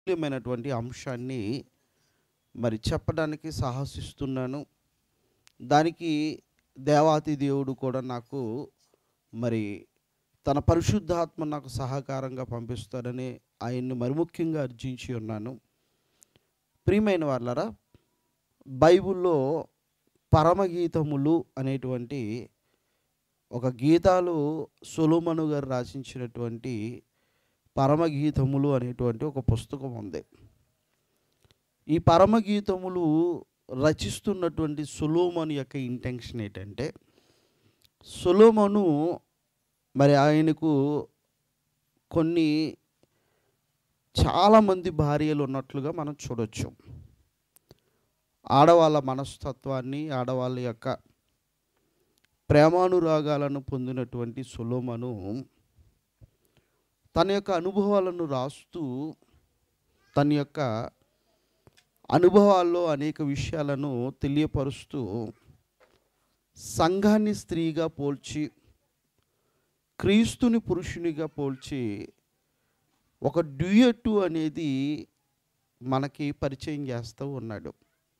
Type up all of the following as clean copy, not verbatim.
ముఖ్యమైనటువంటి అంశాన్ని మరి చెప్పడానికి సాహసిస్తున్నాను. దానికి దేవాతి దేవుడు కూడా నాకు మరి తన పరిశుద్ధాత్మ నాకు సహకారంగా పంపిస్తారని ఆయన్ని మరి ముఖ్యంగా అర్జించి ఉన్నాను. ప్రియమైన వాళ్ళరా, బైబిల్లో పరమగీతములు అనేటువంటి ఒక గీతాలు సొలొమోను గారు రచించినటువంటి పరమగీతములు అనేటువంటి ఒక పుస్తకం ఉంది. ఈ పరమగీతములు రచిస్తున్నటువంటి సొలొమోను యొక్క ఇంటెన్షన్ ఏంటంటే, సొలొమోను మరి ఆయనకు చాలామంది భార్యలు ఉన్నట్లుగా మనం చూడొచ్చు. ఆడవాళ్ళ మనస్తత్వాన్ని, ఆడవాళ్ళ యొక్క ప్రేమానురాగాలను పొందినటువంటి సొలొమోను తన యొక్క అనుభవాలను రాస్తూ, తన యొక్క అనుభవాల్లో అనేక విషయాలను తెలియపరుస్తూ, సంఘాన్ని స్త్రీగా పోల్చి, క్రీస్తుని పురుషునిగా పోల్చి ఒక డ్యూయెట్ అనేది మనకి పరిచయం చేస్తూ ఉన్నాడు.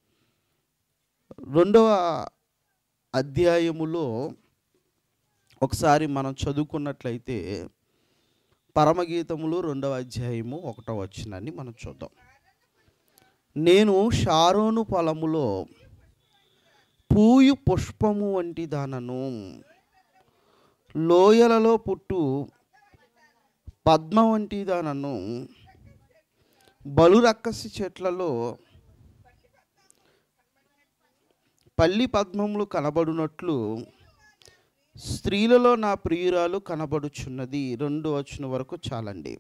2వ అధ్యాయములో ఒకసారి మనం చదువుకున్నట్లయితే పరమగీతములు 2వ అధ్యాయము 1వ వచనాన్ని మనం చూద్దాం. నేను షారోను పొలములో పూయు పుష్పము వంటి దానను, లోయలలో పుట్టు పద్మ వంటి దానను, బలురక్కసి చెట్లలో పల్లి పద్మములు కనబడునట్లు స్త్రీలలో నా ప్రియురాలు కనబడుచున్నది. 2వ వచనం వరకు చాలండి.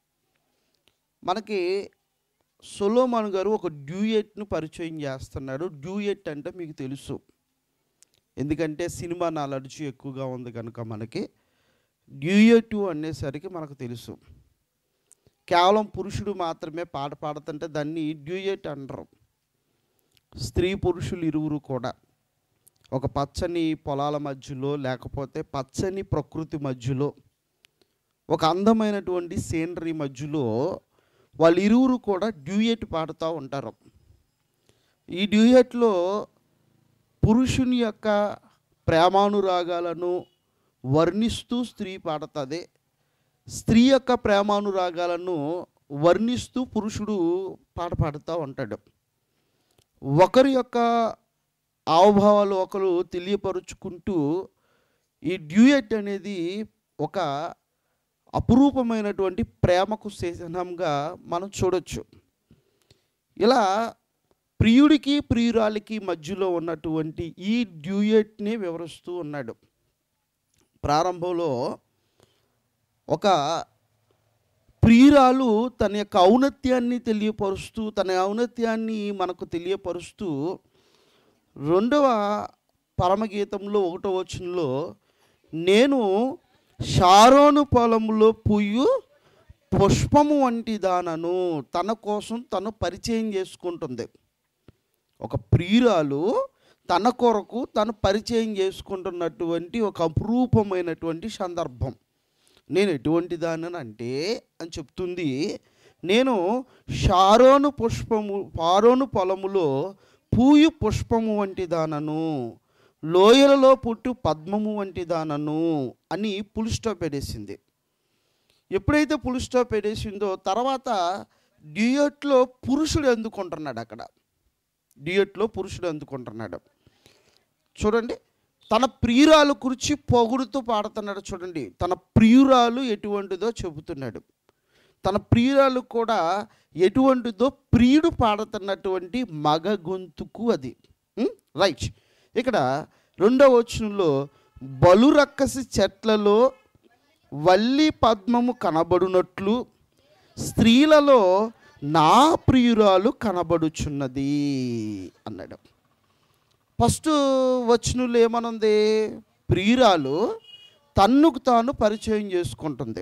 మనకి సొలొమోను గారు ఒక డ్యూయెట్ను పరిచయం చేస్తున్నాడు. డ్యూయెట్ అంటే మీకు తెలుసు, ఎందుకంటే సినిమా నాలెడ్జ్ ఎక్కువగా ఉంది కనుక మనకి డ్యూయెట్ అనేసరికి మనకు తెలుసు. కేవలం పురుషుడు మాత్రమే పాట పాడుతుంటే దాన్ని డ్యూయెట్ అంటారు. స్త్రీ పురుషులు ఇరువురు కూడా ఒక పచ్చని పొలాల మధ్యలో, లేకపోతే పచ్చని ప్రకృతి మధ్యలో, ఒక అందమైనటువంటి సీనరీ మధ్యలో వాళ్ళు ఇరువురు కూడా డ్యూయెట్ పాడుతూ ఉంటారు. ఈ డ్యూయెట్లో పురుషుని యొక్క ప్రేమానురాగాలను వర్ణిస్తూ స్త్రీ పాడుతుంది, స్త్రీ యొక్క ప్రేమానురాగాలను వర్ణిస్తూ పురుషుడు పాట పాడుతూ ఉంటాడు. ఒకరి యొక్క హావభావాలు ఒకరు తెలియపరుచుకుంటూ ఈ డ్యూయెట్ అనేది ఒక అపురూపమైనటువంటి ప్రేమకు చిహ్నంగా మనం చూడొచ్చు. ఇలా ప్రియుడికి ప్రియురాలికి మధ్యలో ఉన్నటువంటి ఈ డ్యూయెట్ని వివరిస్తూ ఉన్నాడు. ప్రారంభంలో ఒక ప్రియురాలు తన యొక్క ఔన్నత్యాన్ని తెలియపరుస్తూ, తన ఔన్నత్యాన్ని మనకు తెలియపరుస్తూ 2వ పరమగీతంలో 1వ వచనంలో నేను షారోను పొలములో పూయు పుష్పము వంటి దానను, తన కోసం తను పరిచయం చేసుకుంటుంది. ఒక ప్రియురాలు తన కొరకు తను పరిచయం చేసుకుంటున్నటువంటి ఒక అపురూపమైనటువంటి సందర్భం. నేను ఎటువంటి దానని అంటే అని చెప్తుంది, నేను షారోను పొలములో పూయు పుష్పము వంటి దానను, లోయలలో పుట్టు పద్మము వంటి దానను అని ఫుల్ స్టాప్ పెట్టేసింది. ఎప్పుడైతే ఫుల్ స్టాప్ పెట్టేసిందో తర్వాత డ్యూయెట్లో పురుషుడు ఎందుకుంటున్నాడు. అక్కడ డ్యూయెట్లో పురుషుడు ఎందుకుంటున్నాడు చూడండి. తన ప్రియురాలు గురించి పొగుడుతూ పాడుతున్నాడు. చూడండి, తన ప్రియురాలు ఎటువంటిదో చెబుతున్నాడు. తన ప్రియురాలు కూడా ఎటువంటిదో ప్రియుడు పాడుతున్నటువంటి మగ గొంతుకు అది. రైట్. ఇక్కడ 2వ వచనంలో బలురక్కసి చెట్లలో వల్లి పద్మము కనబడునట్లు స్త్రీలలో నా ప్రియురాలు కనబడుచున్నది అన్నాడు. ఫస్ట్ వచనంలో ఏమనుంది? ప్రియురాలు తన్నుకు తాను పరిచయం చేసుకుంటుంది,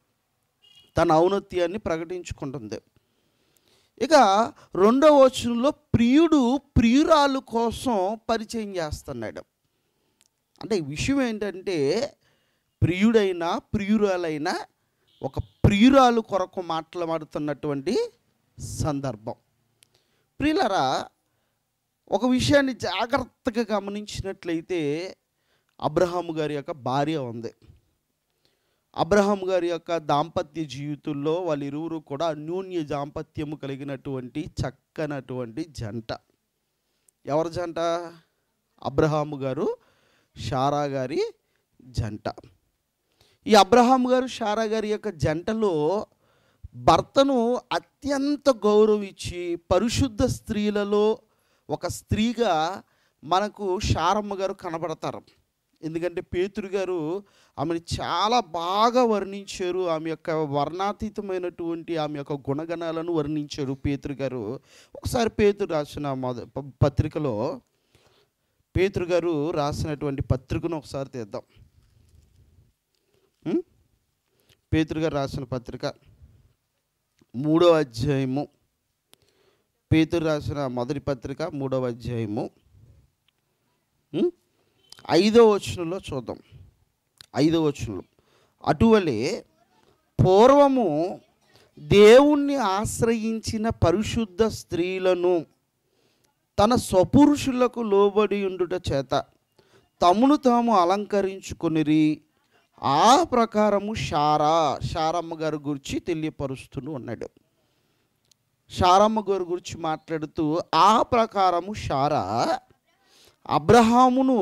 తన ఔన్నత్యాన్ని ప్రకటించుకుంటుంది. ఇక 2వ వచనంలో ప్రియుడు ప్రియురాలు కోసం పరిచయం చేస్తున్నాడు. అంటే ఈ విషయం ఏంటంటే, ప్రియుడైనా ప్రియురాలైనా ఒక ప్రియురాలు కొరకు మాట్లాడుతున్నటువంటి సందర్భం. ప్రియులారా, ఒక విషయాన్ని జాగ్రత్తగా గమనించినట్లయితే అబ్రహాము గారి యొక్క భార్య ఉంది. అబ్రహాము గారి యొక్క దాంపత్య జీవితంలో వాళ్ళిరువురు కూడా అన్యోన్య దాంపత్యము కలిగినటువంటి చక్కనటువంటి జంట. ఎవరి జంట? అబ్రహాము గారు శారా గారి జంట. ఈ అబ్రహాము గారు శారా గారి యొక్క జంటలో భర్తను అత్యంత గౌరవించి పరిశుద్ధ స్త్రీలలో ఒక స్త్రీగా మనకు శారమ్మ గారు కనబడతారు. ఎందుకంటే పేతురు గారు ఆమెను చాలా బాగా వర్ణించారు. ఆమె యొక్క వర్ణాతీతమైనటువంటి ఆమె యొక్క గుణగణాలను వర్ణించారు పేతురు గారు. ఒకసారి పేతురు రాసిన పత్రికలో పేతురు గారు రాసినటువంటి పత్రికను ఒకసారి తీద్దాం. పేతురు గారు రాసిన పత్రిక 3వ అధ్యాయము, పేతురు రాసిన మొదటి పత్రిక 3వ అధ్యాయము 5వ వచనంలో చూద్దాం. 5వ వచనంలో, అటువలే పూర్వము దేవుణ్ణి ఆశ్రయించిన పరిశుద్ధ స్త్రీలను తన స్వపురుషులకు లోబడి ఉండుట చేత తమను తాము అలంకరించుకొనిరి. ఆ ప్రకారము శారమ్మ గారి గురించి తెలియపరుస్తూ ఉన్నాడు. శారమ్మ గారి గురించి మాట్లాడుతూ, ఆ ప్రకారము శారా అబ్రహామును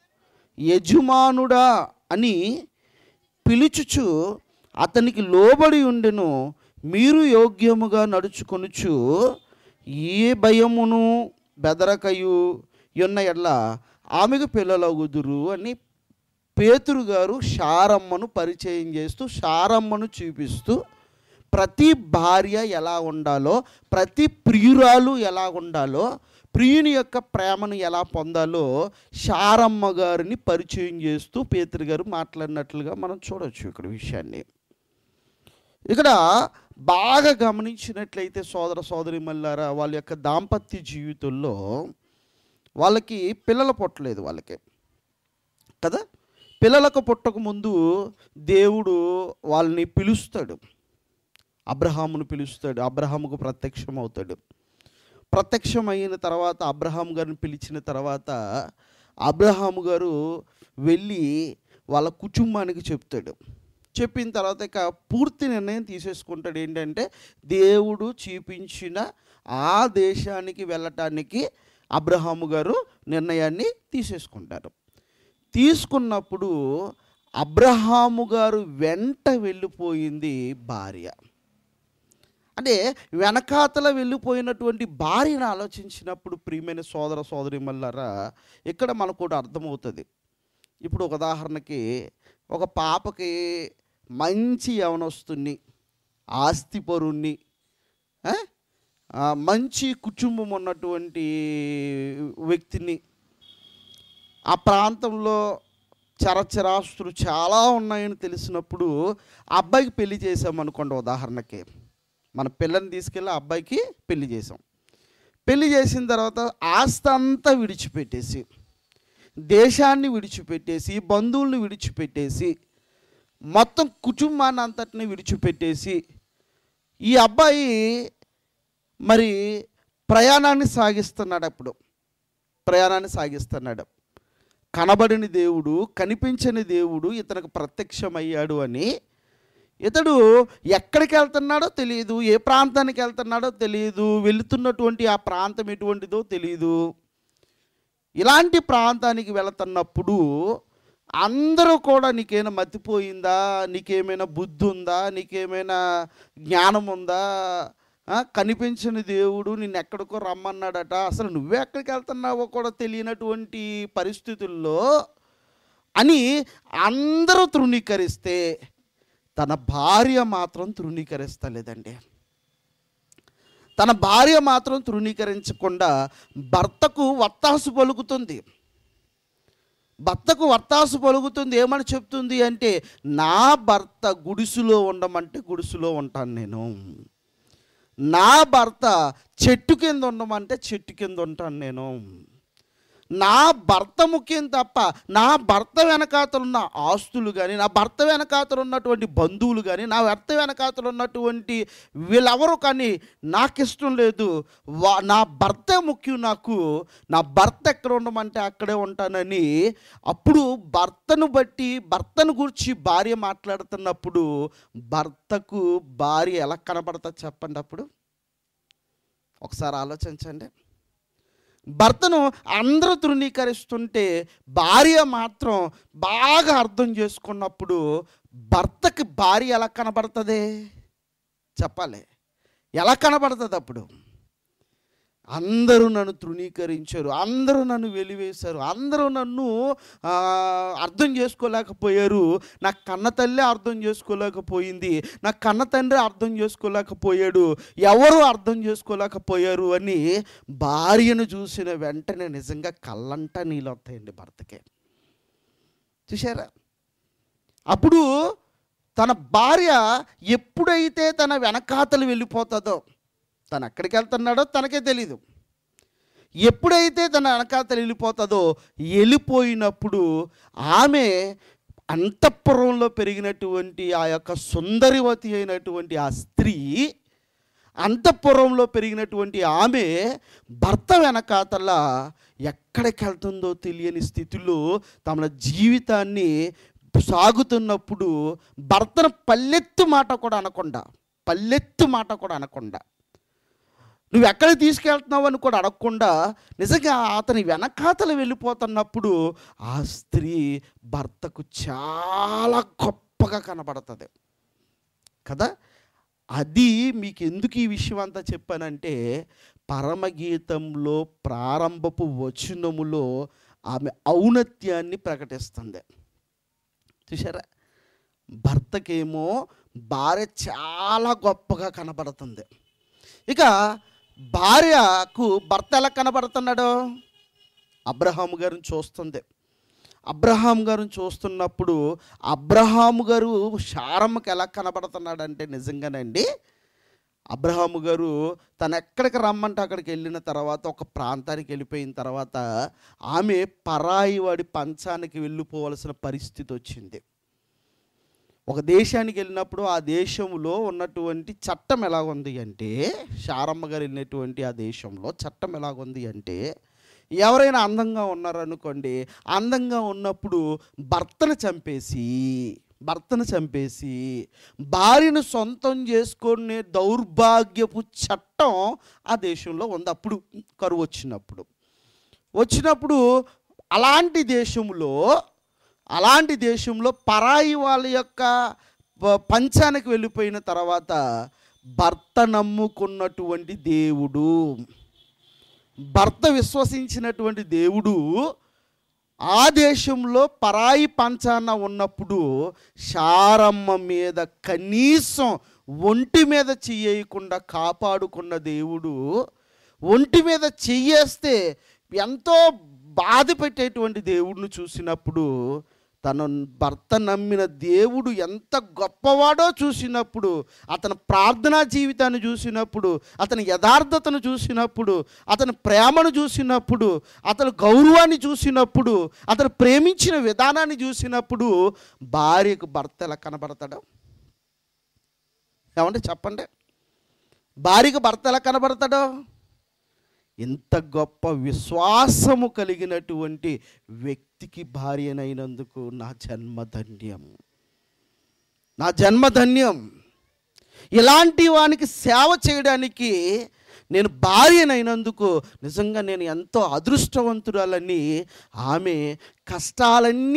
యజమానుడా అని పిలుచుచు అతనికి లోబడి ఉండెను. మీరు యోగ్యముగా నడుచుకొనుచు ఏ భయమును బెదరకయు ఉన్న ఎడ్ల ఆమెకు పిల్లలగుదురు అని పేతురు గారు శారమ్మను పరిచయం చేస్తూ, శారమ్మను చూపిస్తూ, ప్రతి భార్య ఎలా ఉండాలో, ప్రతి ప్రియురాలు ఎలా ఉండాలో, ప్రియుని యొక్క ప్రేమను ఎలా పొందాలో శారమ్మ గారిని పరిచయం చేస్తూ పేతురు గారు మాట్లాడినట్లుగా మనం చూడవచ్చు ఇక్కడ విషయాన్ని. ఇక్కడ బాగా గమనించినట్లయితే సోదర సోదరీమణులారా, వాళ్ళ యొక్క దాంపత్య జీవితంలో వాళ్ళకి పిల్లలు పుట్టలేదు వాళ్ళకి కదా. పిల్లలకు పుట్టక ముందు దేవుడు వాళ్ళని పిలుస్తాడు, అబ్రహామును పిలుస్తాడు, అబ్రహాముకు ప్రత్యక్షం అవుతాడు. ప్రత్యక్షమైన తర్వాత అబ్రహాము గారిని పిలిచిన తర్వాత అబ్రహాము గారు వెళ్ళి వాళ్ళ కుటుంబానికి చెప్తాడు. చెప్పిన తర్వాత ఇక పూర్తి నిర్ణయం తీసేసుకుంటాడు. ఏంటంటే దేవుడు చూపించిన ఆ దేశానికి వెళ్ళటానికి అబ్రహాము గారు నిర్ణయాన్ని తీసేసుకుంటారు. తీసుకున్నప్పుడు అబ్రహాము గారు వెంట వెళ్ళిపోయింది భార్య. అంటే వెనకాతల వెళ్ళిపోయినటువంటి భార్యను ఆలోచించినప్పుడు ప్రియమైన సోదర సోదరీమణులారా, ఇక్కడ మనకు కూడా అర్థమవుతుంది. ఇప్పుడు ఒక ఉదాహరణకి ఒక పాపకి మంచి యవనస్తుని, ఆస్తిపరుణ్ణి, మంచి కుటుంబం ఉన్నటువంటి వ్యక్తిని, ఆ ప్రాంతంలో చరచరాస్తులు చాలా ఉన్నాయని తెలిసినప్పుడు అబ్బాయికి పెళ్లి చేసామనుకోండి. ఉదాహరణకి మన పిల్లని తీసుకెళ్ళి ఆ అబ్బాయికి పెళ్లి చేసాం. పెళ్లి చేసిన తర్వాత ఆస్తి అంతా విడిచిపెట్టేసి, దేశాన్ని విడిచిపెట్టేసి, బంధువుల్ని విడిచిపెట్టేసి, మొత్తం కుటుంబాన్ని అంతటిని విడిచిపెట్టేసి ఈ అబ్బాయి మరి ప్రయాణాన్ని సాగిస్తున్నాడు. కనబడిన దేవుడు, కనిపించని దేవుడు ఇతనికి ప్రత్యక్షమయ్యాడు అని ఇతడు ఎక్కడికి వెళ్తున్నాడో తెలియదు, ఏ ప్రాంతానికి వెళ్తున్నాడో తెలియదు, వెళుతున్నటువంటి ఆ ప్రాంతం ఎటువంటిదో తెలియదు. ఇలాంటి ప్రాంతానికి వెళుతున్నప్పుడు అందరూ కూడా నీకేమైనా మతిపోయిందా, నీకేమైనా బుద్ధి ఉందా, నీకేమైనా జ్ఞానం ఉందా, కనిపించని దేవుడు నిన్ను ఎక్కడికో రమ్మన్నాడట, అసలు నువ్వే ఎక్కడికి వెళ్తున్నావో కూడా తెలియనటువంటి పరిస్థితుల్లో అని అందరూ తృణీకరిస్తే తన భార్య మాత్రం తృణీకరిస్తలేదండి. తన భార్య మాత్రం తృణీకరించకుండా భర్తకు వత్తాసు పలుకుతుంది. ఏమని చెప్తుంది అంటే, నా భర్త గుడిసులో ఉండమంటే గుడిసులో ఉంటాను నేను, నా భర్త చెట్టు కింద ఉండమంటే చెట్టు కింద ఉంటాను నేను, నా భర్త ముఖ్యం తప్ప నా భర్త వెనకాతలున్న ఆస్తులు కానీ, నా భర్త వెనకాతలు ఉన్నటువంటి బంధువులు కానీ, నా భర్త వెనకాతలు ఉన్నటువంటి వీళ్ళెవరు కానీ నాకు ఇష్టం లేదు. నా భర్త ముఖ్యం నాకు. నా భర్త ఎక్కడ ఉండమంటే అక్కడే ఉంటానని అప్పుడు భర్తను గురించి భార్య మాట్లాడుతున్నప్పుడు భర్తకు భార్య ఎలా కనబడుతుంది చెప్పండి? అప్పుడు ఒకసారి ఆలోచించండి. భర్తను అందరూ తృణీకరిస్తుంటే భార్య మాత్రం బాగా అర్థం చేసుకున్నప్పుడు భర్తకి భార్య ఎలా కనబడుతుంది చెప్పాలి? ఎలా కనబడుతుంది అప్పుడు? అందరూ నన్ను తృణీకరించారు, అందరూ నన్ను వెలివేశారు, అందరూ నన్ను అర్థం చేసుకోలేకపోయారు, నా కన్న తల్లి అర్థం చేసుకోలేకపోయింది, నా కన్న తండ్రి అర్థం చేసుకోలేకపోయాడు, ఎవరు అర్థం చేసుకోలేకపోయారు అని భార్యను చూసిన వెంటనే నిజంగా కళ్ళంట నీళ్ళు వస్తాయండి భర్తకే. చూసారా? అప్పుడు తన భార్య ఎప్పుడైతే తన వెనకాతలు వెళ్ళిపోతుందో, తను ఎక్కడికి వెళ్తున్నాడో తనకే తెలీదు, ఎప్పుడైతే తన వెనకాతలు వెళ్ళిపోతుందో వెళ్ళిపోయినప్పుడు ఆమె అంతఃపురంలో పెరిగినటువంటి ఆ యొక్క సుందరివతి అయినటువంటి ఆ స్త్రీ, అంతఃపురంలో పెరిగినటువంటి ఆమె భర్త వెనకాతల ఎక్కడికి వెళ్తుందో తెలియని స్థితిలో తమ జీవితాన్ని సాగుతున్నప్పుడు భర్తను పల్లెత్తు మాట కూడా అనకుండా నువ్వు ఎక్కడికి తీసుకెళ్తున్నావు అని కూడా అడగకుండా నిజంగా అతని వెనకాతలు వెళ్ళిపోతున్నప్పుడు ఆ స్త్రీ భర్తకు చాలా గొప్పగా కనబడుతుంది కదా. అది మీకు ఎందుకు ఈ విషయం అంతా చెప్పానంటే, పరమగీతంలో ప్రారంభపు వచనములో ఆమె ఔన్నత్యాన్ని ప్రకటిస్తుంది. చూసారా? భర్తకేమో భార్య చాలా గొప్పగా కనబడుతుంది. ఇక భార్యకు భర్త ఎలా కనబడుతున్నాడు? అబ్రహాము గారిని చూస్తుంది. అబ్రహాము గారిని చూస్తున్నప్పుడు అబ్రహాము గారు శారమ్మకి ఎలా కనబడుతున్నాడంటే నిజంగానండి, అబ్రహాము గారు తను ఎక్కడికి రమ్మంటే అక్కడికి వెళ్ళిన తర్వాత, ఒక ప్రాంతానికి వెళ్ళిపోయిన తర్వాత ఆమె పరాయి వాడి పంచానికి వెళ్ళిపోవలసిన పరిస్థితి వచ్చింది. ఒక దేశానికి వెళ్ళినప్పుడు ఆ దేశంలో ఉన్నటువంటి చట్టం ఎలాగుంది అంటే, శారమ్మ గారు వెళ్ళినటువంటి ఆ దేశంలో చట్టం ఎలాగుంది అంటే, ఎవరైనా అందంగా ఉన్నారనుకోండి, అందంగా ఉన్నప్పుడు భర్తను చంపేసి భార్యను సొంతం చేసుకునే దౌర్భాగ్యపు చట్టం ఆ దేశంలో ఉంది. అప్పుడు కరువు వచ్చినప్పుడు అలాంటి దేశంలో పరాయి వాళ్ళ యొక్క పంచానికి వెళ్ళిపోయిన తర్వాత భర్త నమ్ముకున్నటువంటి దేవుడు, భర్త విశ్వసించినటువంటి దేవుడు ఆ దేశంలో పరాయి పంచాన ఉన్నప్పుడు శారమ్మ మీద కనీసం ఒంటి మీద చెయ్యకుండా కాపాడుకున్న దేవుడు, ఒంటి మీద చెయ్యేస్తే ఎంతో బాధ పెట్టేటువంటి దేవుడిని చూసినప్పుడు, తన భర్త నమ్మిన దేవుడు ఎంత గొప్పవాడో చూసినప్పుడు, అతని ప్రార్థనా జీవితాన్ని చూసినప్పుడు, అతని యథార్థతను చూసినప్పుడు, అతని ప్రేమను చూసినప్పుడు, అతని గౌరవాన్ని చూసినప్పుడు, అతను ప్రేమించిన విధానాన్ని చూసినప్పుడు భార్యకు భర్త ఎలా కనబడతాడు? ఏమంటే చెప్పండి, భార్యకు భర్త ఎలా కనబడతాడు? ఇంత గొప్ప విశ్వాసము కలిగినటువంటి వ్యక్తికి భార్యనైనందుకు నా జన్మధన్యం. ఇలాంటి వానికి సేవ చేయడానికి నేను భార్యనైనందుకు నిజంగా నేను ఎంతో అదృష్టవంతురాలని ఆమె కష్టాలన్నీ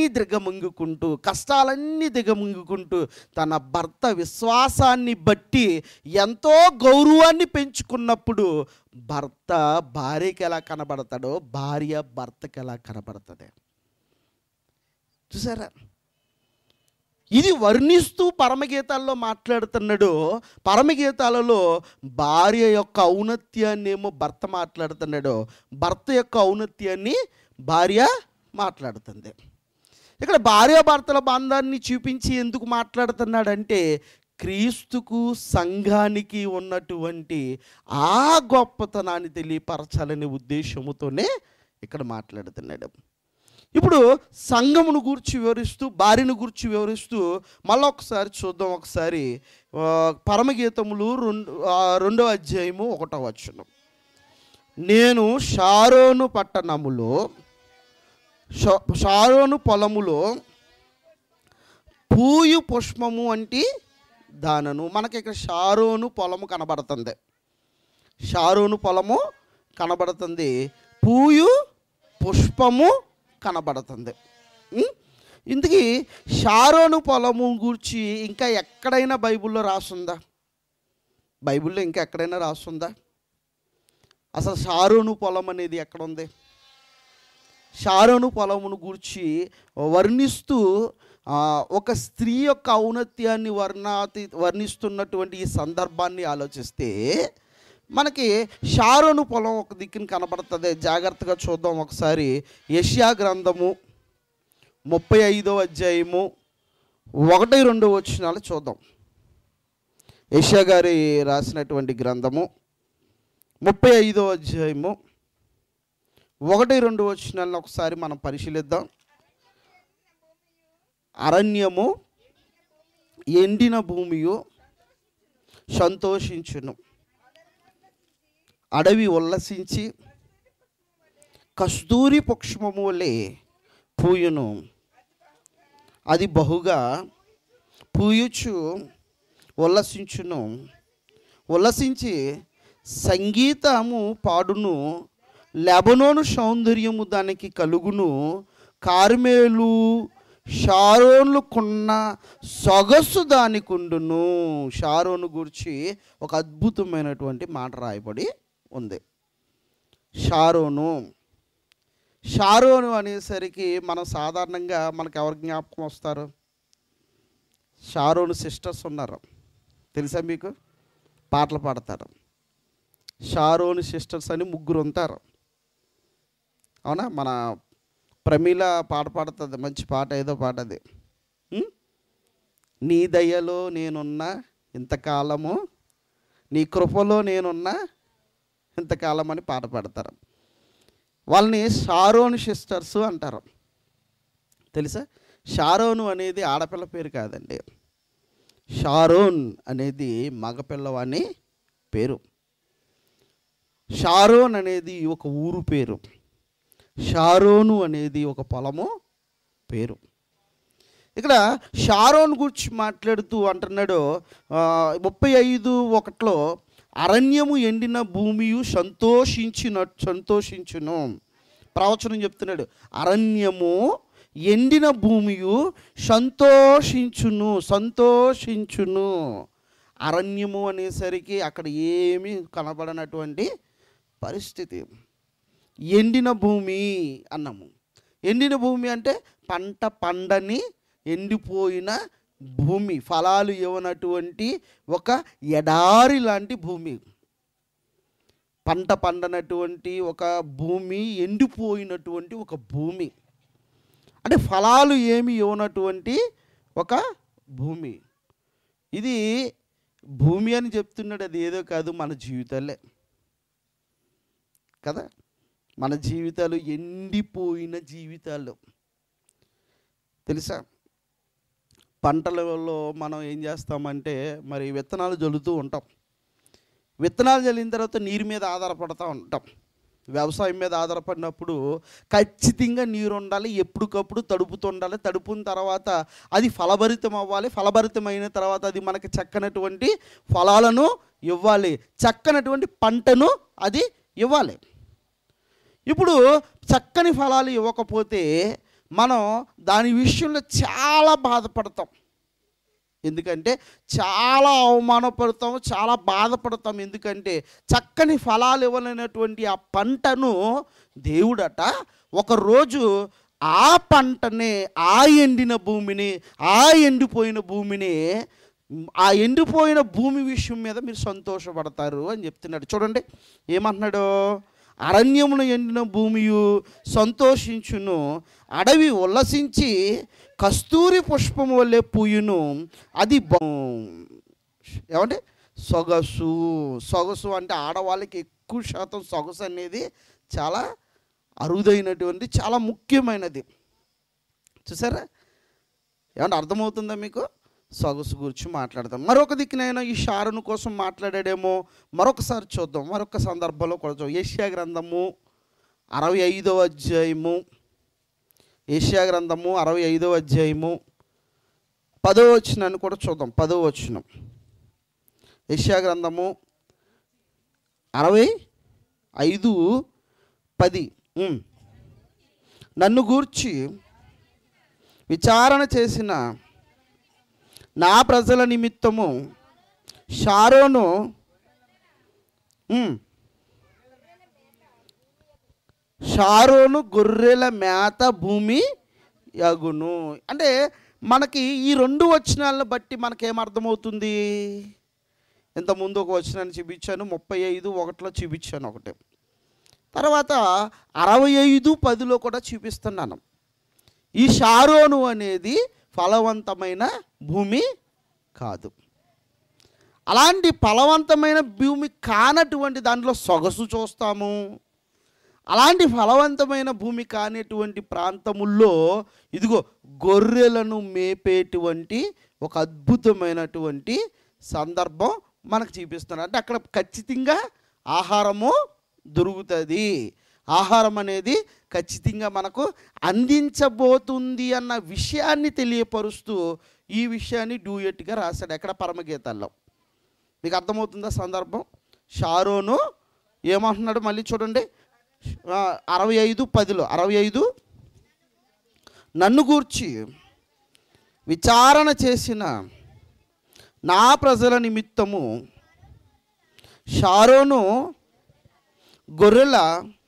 దిగమింగుకుంటూ తన భర్త విశ్వాసాన్ని బట్టి ఎంతో గౌరవాన్ని పెంచుకున్నప్పుడు భర్త భార్యకి ఎలా కనబడతాడో భార్య భర్తకి ఎలా కనబడుతుంది చూసారా? ఇది వర్ణిస్తూ పరమగీతాల్లో మాట్లాడుతున్నాడు. పరమగీతాలలో భార్య యొక్క ఔన్నత్యాన్ని ఏమో భర్త మాట్లాడుతున్నాడు, భర్త యొక్క ఔన్నత్యాన్ని భార్య మాట్లాడుతుంది. ఇక్కడ భార్యాభర్తల బంధాన్ని చూపించి ఎందుకు మాట్లాడుతున్నాడంటే, క్రీస్తుకు సంఘానికి ఉన్నటువంటి ఆ గొప్పతనాన్ని తెలియపరచాలనే ఉద్దేశముతోనే ఇక్కడ మాట్లాడుతున్నాడు. ఇప్పుడు సంఘమును గూర్చి వివరిస్తూ, భార్యను గూర్చి వివరిస్తూ మళ్ళీ ఒకసారి చూద్దాం. ఒకసారి పరమగీతములు 2వ అధ్యాయము 1వ వచనం. నేను షారోను పట్టణములో, షారోను పొలములో పూయు పుష్పము వంటి దానను. మనకి ఇక్కడ షారోను పొలము కనబడుతుంది, షారోను పొలము కనబడుతుంది, పూయు పుష్పము కనబడుతుంది. ఇందుకీ షారోను పొలము గురించి ఇంకా ఎక్కడైనా బైబిల్లో రాసుందా? బైబిల్లో ఇంకా ఎక్కడైనా రాసుందా? అసలు షారోను పొలం అనేది ఎక్కడుంది? షారోను పొలమును గూర్చి వర్ణిస్తూ ఒక స్త్రీ యొక్క ఔన్నత్యాన్ని వర్ణిస్తున్నటువంటి ఈ సందర్భాన్ని ఆలోచిస్తే మనకి షారోను పొలం ఒక దిక్కున కనబడుతుంది. జాగ్రత్తగా చూద్దాం ఒకసారి. యెషయా గ్రంథము 35వ అధ్యాయము 1-2 వచనాలు చూద్దాం. యెషయా గారి రాసినటువంటి గ్రంథము 35వ అధ్యాయము 1-2 వచనాలను ఒకసారి మనం పరిశీలిద్దాం. అరణ్యము ఎండిన భూమియు సంతోషించును, అడవి ఉల్లసించి కస్తూరి పుష్పము వలె పూయును. అది బహుగా పూయుచు ఉల్లసించును, ఉల్లసించి సంగీతము పాడును. లెబనోను సౌందర్యము దానికి కలుగును, కార్మెలు షారోనుకున్న సొగసు దానికి ఉండును. షారోను గురించి ఒక అద్భుతమైనటువంటి మాట రాయబడి ఉంది. షారోను అనేసరికి మనం సాధారణంగా మనకు ఎవరు జ్ఞాపకం వస్తారు? షారోను సిస్టర్స్ ఉన్నారు, తెలుసా మీకు? పాటలు పాడతారు. షారోను సిస్టర్స్ అని 3 ఉంటారు, అవునా? మన ప్రమీల పాట పాడుతుంది, మంచి పాట, ఏదో పాట అది. నీ దయలో నేనున్నా ఇంతకాలము, నీ కృపలో నేనున్నా ఇంతకాలం అని పాట పాడతారు. వాళ్ళని షారోను సిస్టర్స్ అంటారు, తెలుసా? షారోను అనేది ఆడపిల్ల పేరు కాదండి. షారోన్ అనేది మగపిల్లవాని పేరు. షారోన్ అనేది ఒక ఊరు పేరు. షారోను అనేది ఒక పొలము పేరు. ఇక్కడ షారోన్ గురించి మాట్లాడుతూ అంటున్నాడు 35:1 అరణ్యము ఎండిన భూమియు సంతోషించును. ప్రవచనం చెప్తున్నాడు, అరణ్యము ఎండిన భూమియు సంతోషించును. అరణ్యము అనేసరికి అక్కడ ఏమీ కనబడనటువంటి పరిస్థితి. ఎండిన భూమి అన్నాము. ఎండిన భూమి అంటే పంట పండని ఎండిపోయిన భూమి, ఫలాలు ఇవ్వనటువంటి ఒక ఎడారి లాంటి భూమి, పంట పండనటువంటి ఒక భూమి, ఎండిపోయినటువంటి ఒక భూమి, అంటే ఫలాలు ఏమి ఇవ్వనటువంటి ఒక భూమి. ఇది భూమి అని చెప్తున్నాడు, అది ఏదో కాదు, మన జీవితాలే కదా. మన జీవితాలు ఎండిపోయిన జీవితాలు, తెలుసా? పంటలలో మనం ఏం చేస్తామంటే మరి విత్తనాలు జల్లుతూ ఉంటాం. విత్తనాలు జల్లిన తర్వాత నీరు మీద ఆధారపడుతూ ఉంటాం. వ్యవసాయం మీద ఆధారపడినప్పుడు ఖచ్చితంగా నీరు ఉండాలి, ఎప్పటికప్పుడు తడుపుతూ ఉండాలి. తడుపున తర్వాత అది ఫలభరితం అవ్వాలి. ఫలభరితమైన తర్వాత అది మనకి చక్కనటువంటి ఫలాలను ఇవ్వాలి, చక్కనటువంటి పంటను అది ఇవ్వాలి. ఇప్పుడు చక్కని ఫలాలు ఇవ్వకపోతే మనం దాని విషయంలో చాలా బాధపడతాం. ఎందుకంటే చాలా అవమానపడతాం, చాలా బాధపడతాం. ఎందుకంటే చక్కని ఫలాలు ఇవ్వలేనటువంటి ఆ పంటను దేవుడట ఒకరోజు ఆ పంటనే, ఆ ఎండిన భూమిని, ఆ ఎండిపోయిన భూమిని, ఆ ఎండిపోయిన భూమి విషయం మీద మీరు సంతోషపడతారు అని చెప్తున్నాడు. చూడండి ఏమంటున్నాడు, అరణ్యమును ఎండిన భూమియు సంతోషించును, అడవి ఉల్లసించి కస్తూరి పుష్పము వల్లే పూయును. అది ఏమంటే సొగసు అంటే ఆడవాళ్ళకి ఎక్కువ శాతం సొగసు అనేది చాలా అరుదైనటువంటి చాలా ముఖ్యమైనది. చూసారా? ఏమంటే అర్థమవుతుందా మీకు? సొగసు గురించి మాట్లాడదాం. మరొక దిక్కునైనా ఈ షారోను కోసం మాట్లాడాడేమో మరొకసారి చూద్దాం. మరొక సందర్భంలో కూడా యెషయా గ్రంథము 65వ అధ్యాయము, యెషయా గ్రంథము 65వ అధ్యాయము 10వ వచనాన్ని కూడా చూద్దాం. 10వ వచనం, యెషయా గ్రంథము 65:10. నన్ను గూర్చి విచారణ చేసిన నా ప్రజల నిమిత్తము షారోను గొర్రెల మేత భూమి యగును. అంటే మనకి ఈ 2 వచనాలను బట్టి మనకేమర్థమవుతుంది? ఇంతకుముందు ఒక వచనాన్ని చూపించాను, 35:1 చూపించాను ఒకటి, తర్వాత 65:10 కూడా చూపిస్తున్నాను. ఈ షారోను అనేది ఫలవంతమైన భూమి కాదు. అలాంటి ఫలవంతమైన భూమి కానటువంటి దాంట్లో సొగసు చూస్తాము. అలాంటి ఫలవంతమైన భూమి కానిటువంటి ప్రాంతముల్లో ఇదిగో గొర్రెలను మేపేటువంటి ఒక అద్భుతమైనటువంటి సందర్భం మనకు చూపిస్తున్నారు. అంటే అక్కడ ఖచ్చితంగా ఆహారము దొరుకుతుంది, ఆహారం అనేది ఖచ్చితంగా మనకు అందించబోతుంది అన్న విషయాన్ని తెలియపరుస్తూ ఈ విషయాన్ని డ్యూయట్గా రాశాడు. ఎక్కడ? పరమగీతాల్లో. మీకు అర్థమవుతుందా సందర్భం? షారోను ఏమంటున్నాడు మళ్ళీ చూడండి, 65:10. 65, నన్ను గూర్చి విచారణ చేసిన నా ప్రజల నిమిత్తము షారోను గొర్రెల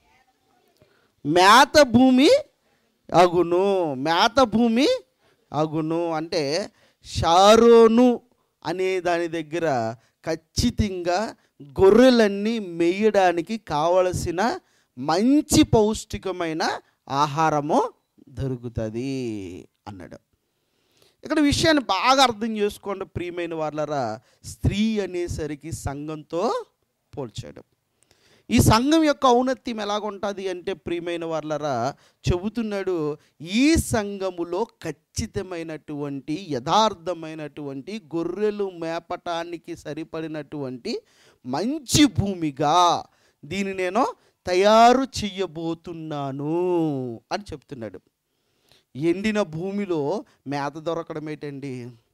మేత భూమి అగును. మేత భూమి అగును అంటే షారోను అనే దాని దగ్గర ఖచ్చితంగా గొర్రెలన్నీ మేయడానికి కావలసిన మంచి పౌష్టికమైన ఆహారము దొరుకుతుంది అన్నాడు. ఇక్కడ విషయాన్ని బాగా అర్థం చేసుకోండి ప్రియమైన వాళ్ళరా. స్త్రీ అనేసరికి సంఘంతో పోల్చాడు. ఈ సంఘం యొక్క ఔన్నత్యం ఎలాగుంటుంది అంటే ప్రియమైన వాళ్ళరా చెబుతున్నాడు, ఈ సంఘములో ఖచ్చితమైనటువంటి యథార్థమైనటువంటి గొర్రెలు మేపటానికి సరిపడినటువంటి మంచి భూమిగా దీన్ని నేను తయారు చెయ్యబోతున్నాను అని చెప్తున్నాడు. ఎండిన భూమిలో మేత దొరకడం ఏంటండి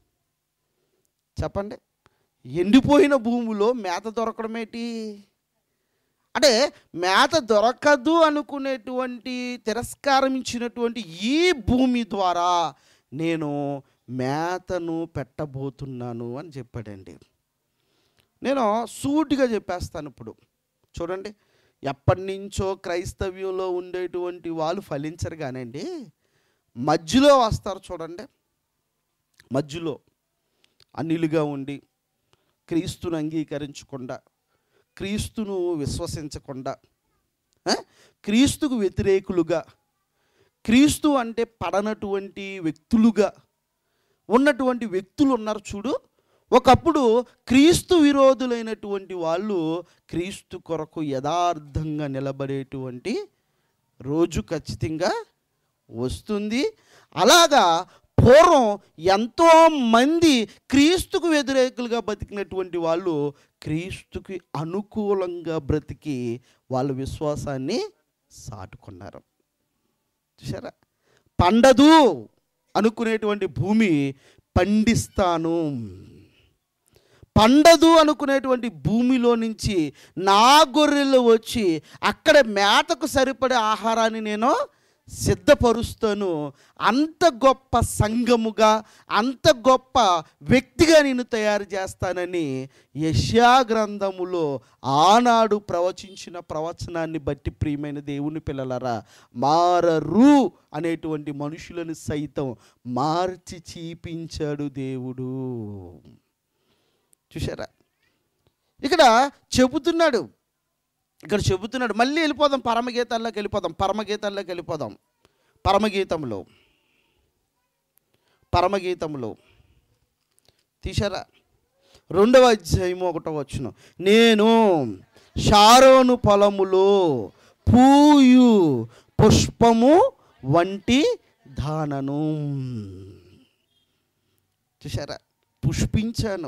చెప్పండి? ఎండిపోయిన భూమిలో మేత దొరకడం ఏంటి అంటే, మేత దొరకదు అనుకునేటువంటి తిరస్కారం ఇచ్చినటువంటి ఈ భూమి ద్వారా నేను మేతను పెట్టబోతున్నాను అని చెప్పాడండి. నేను సూటిగా చెప్పేస్తాను. ఇప్పుడు చూడండి, ఎప్పటి నుంచో క్రైస్తవ్యంలో ఉండేటువంటి వాళ్ళు ఫలించరు కానండి, మధ్యలో వస్తారు చూడండి. మధ్యలో అన్నిలుగా ఉండి క్రీస్తును అంగీకరించకుండా, క్రీస్తును విశ్వసించకుండా, క్రీస్తుకు వ్యతిరేకులుగా, క్రీస్తు అంటే పడనటువంటి వ్యక్తులుగా ఉన్నటువంటి వ్యక్తులు ఉన్నారు చూడు. ఒకప్పుడు క్రీస్తు విరోధులైనటువంటి వాళ్ళు క్రీస్తు కొరకు యథార్థంగా నిలబడేటువంటి రోజు ఖచ్చితంగా వస్తుంది. అలాగా పూర్వం ఎంతోమంది క్రీస్తుకు వ్యతిరేకులుగా బతికినటువంటి వాళ్ళు క్రీస్తుకి అనుకూలంగా బ్రతికి వాళ్ళ విశ్వాసాన్ని సాటుకున్నారు. చూసారా? పండదు అనుకునేటువంటి భూమి పండిస్తాను, పండదు అనుకునేటువంటి భూమిలో నుంచి నా గొర్రెలు వచ్చి అక్కడ మేతకు సరిపడే ఆహారాన్ని నేను సిద్ధపరుస్తాను. అంత గొప్ప సంఘముగా, అంత గొప్ప వ్యక్తిగా నేను తయారు చేస్తానని యెషయా గ్రంథములో ఆనాడు ప్రవచించిన ప్రవచనాన్ని బట్టి ప్రియమైన దేవుని పిల్లలారా, మారరు అనేటువంటి మనుషులను సైతం మార్చి చూపించాడు దేవుడు. చూసారా? ఇక్కడ చెబుతున్నాడు మళ్ళీ వెళ్ళిపోదాం, పరమగీతాల్లోకి వెళ్ళిపోదాం. పరమగీతంలో తీశారా? 2వ అధ్యాయము 1వ వచనం, నేను షారోను పొలములో పూయు పుష్పము వంటి దానను. చూసారా, పుష్పించాను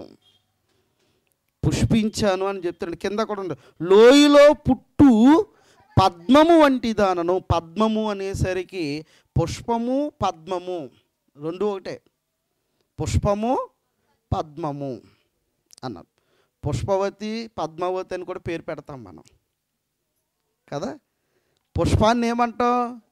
అని చెప్తున్నాడు. కింద కూడా ఉంది, లోయలో పుట్టు పద్మము వంటి దానను. పద్మము అనేసరికి పుష్పము పద్మము రెండు ఒకటే. పుష్పము పద్మము అన్నాడు. పుష్పవతి పద్మావతి అని కూడా పేరు పెడతాం మనం కదా. పుష్పాన్ని ఏమంటాం?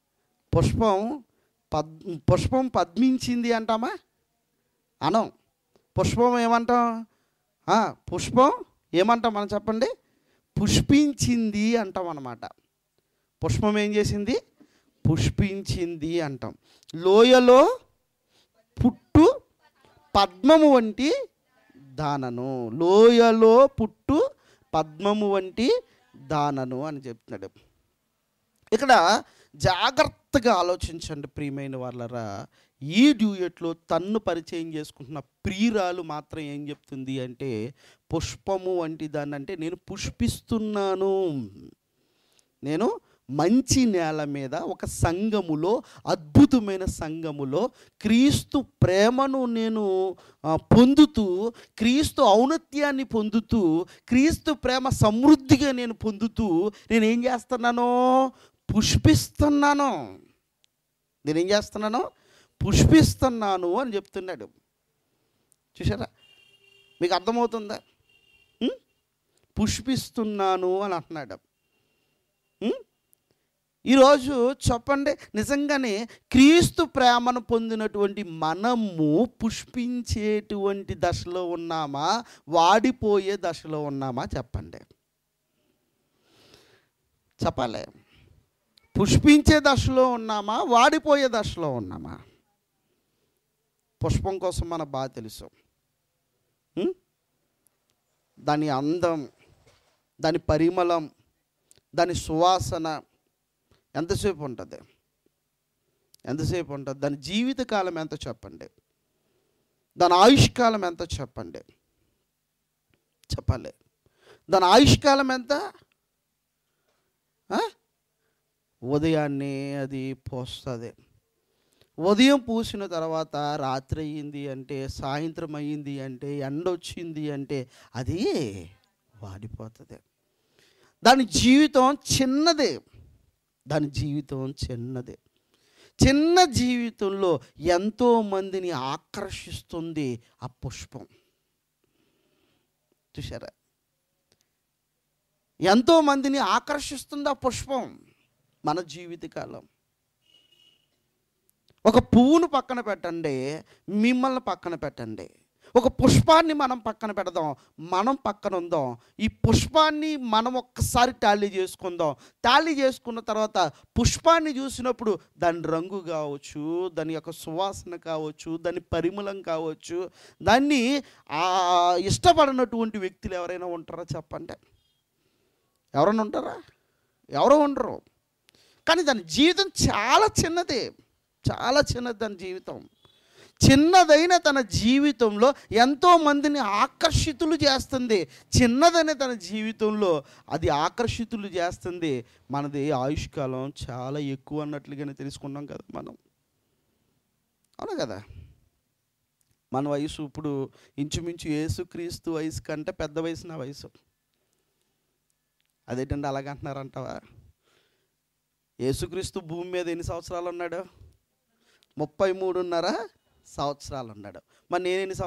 పుష్పం పద్మించింది అంటామా? అనం. పుష్పం ఏమంటాం? పుష్పం ఏమంటాం మనం చెప్పండి? పుష్పించింది అంటాం అన్నమాట. పుష్పం ఏం చేసింది? పుష్పించింది అంటాం. లోయలో పుట్టు పద్మము వంటి దానను. లోయలో పుట్టు పద్మము వంటి దానను అని చెప్తున్నాడు. ఇక్కడ జాగ్రత్తగా ఆలోచించండి ప్రియమైన వాళ్ళరా. ఈ డ్యూయట్లో తన్ను పరిచయం చేసుకుంటున్న ప్రియురాలు మాత్రం ఏం చెప్తుంది అంటే, పుష్పము వంటి దాన్ని అంటే నేను పుష్పిస్తున్నాను. నేను మంచి నేల మీద ఒక సంఘములో, అద్భుతమైన సంఘములో క్రీస్తు ప్రేమను నేను పొందుతూ, క్రీస్తు ఔన్నత్యాన్ని పొందుతూ, క్రీస్తు ప్రేమ సమృద్ధిగా నేను పొందుతూ నేనేం చేస్తున్నాను? పుష్పిస్తున్నాను. నేనేం చేస్తున్నాను? పుష్పిస్తున్నాను అని చెప్తున్నాడు. చూసారా, మీకు అర్థమవుతుందా? పుష్పిస్తున్నాను అని అంటున్నాడు. ఈరోజు చెప్పండి, నిజంగానే క్రీస్తు ప్రేమను పొందినటువంటి మనము పుష్పించేటువంటి దశలో ఉన్నామా, వాడిపోయే దశలో ఉన్నామా? చెప్పండి, చెప్పాలి. పుష్పించే దశలో ఉన్నామా, వాడిపోయే దశలో ఉన్నామా? పుష్పం కోసం మనకు బాగా తెలుసు. దాని అందం, దాని పరిమళం, దాని సువాసన ఎంతసేపు ఉంటుంది? దాని జీవితకాలం ఎంత చెప్పండి? దాని ఆయుష్కాలం ఎంత చెప్పండి? చెప్పాలి. దాని ఆయుష్కాలం ఎంత? ఉదయాన్నే అది పోస్తుంది. ఉదయం పూసిన తర్వాత రాత్రి అయ్యింది అంటే, సాయంత్రం అయ్యింది అంటే, ఎండ వచ్చింది అంటే అది వాడిపోతుంది. దాని జీవితం చిన్నదే. చిన్న జీవితంలో ఎంతోమందిని ఆకర్షిస్తుంది ఆ పుష్పం. చూసారా, ఎంతోమందిని ఆకర్షిస్తుంది ఆ పుష్పం. మన జీవితకాలం ఒక పువ్వును పక్కన పెట్టండి, మిమ్మల్ని పక్కన పెట్టండి, ఒక పుష్పాన్ని మనం పక్కన పెడదాం, మనం పక్కన ఉందాం. ఈ పుష్పాన్ని మనం ఒక్కసారి టాలీ చేసుకుందాం. టాలీ చేసుకున్న తర్వాత పుష్పాన్ని చూసినప్పుడు దాని రంగు కావచ్చు, దాని యొక్క సువాసన కావచ్చు, దాని పరిమళం కావచ్చు, దాన్ని ఇష్టపడినటువంటి వ్యక్తులు ఎవరైనా ఉంటారా? చెప్పండి, ఎవరైనా ఉంటారా? ఎవరో ఉండరు. కానీ దాని జీవితం చాలా చిన్నది. దాని జీవితం చిన్నదైన తన జీవితంలో ఎంతోమందిని ఆకర్షితులు చేస్తుంది. చిన్నదైన తన జీవితంలో అది ఆకర్షితులు చేస్తుంది. మనది ఆయుష్కాలం చాలా ఎక్కువ అన్నట్లుగానే తెలుసుకున్నాం కదా మనం. అవును కదా, మన వయసు ఇప్పుడు ఇంచుమించు యేసుక్రీస్తు వయసు కంటే పెద్ద వయసు నా వయసు. అదేంటండి అలాగంటున్నారంటావా? యేసుక్రీస్తు భూమి మీద ఎన్ని సంవత్సరాలు ఉన్నాడు? 33.5 సంవత్సరాలు ఉన్నాడు. మరి నేను ఎన్ని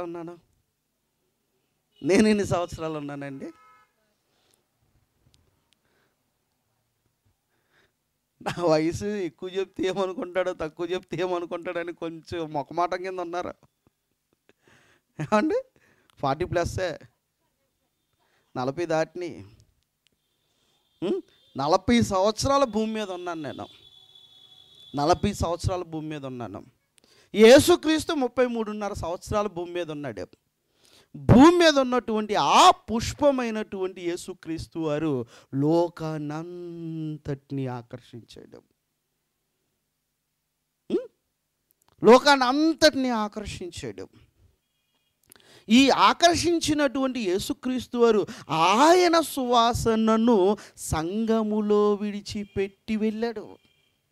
సంవత్సరాలు ఉన్నానండి? నా వయసు ఎక్కువ చెప్తే ఏమనుకుంటాడో, తక్కువ చెప్తే ఏమనుకుంటాడని కొంచెం మొక్కమాటం కింద ఉన్నారు. ఏమండి, 40+, 40 దాటిని 40 సంవత్సరాల భూమి మీద ఉన్నాను నేను. 40 సంవత్సరాల భూమి మీద ఉన్నాను. యేసుక్రీస్తు 33.5 సంవత్సరాల భూమి మీద ఉన్నాడు. భూమి మీద ఉన్నటువంటి ఆ పుష్పమైనటువంటి యేసుక్రీస్తు వారు లోకానంతటిని ఆకర్షించాడు. లోకానంతటిని ఆకర్షించాడు. ఈ ఆకర్షించినటువంటి యేసుక్రీస్తు వారు ఆయన సువాసనను సంఘములో విడిచిపెట్టి వెళ్ళాడు.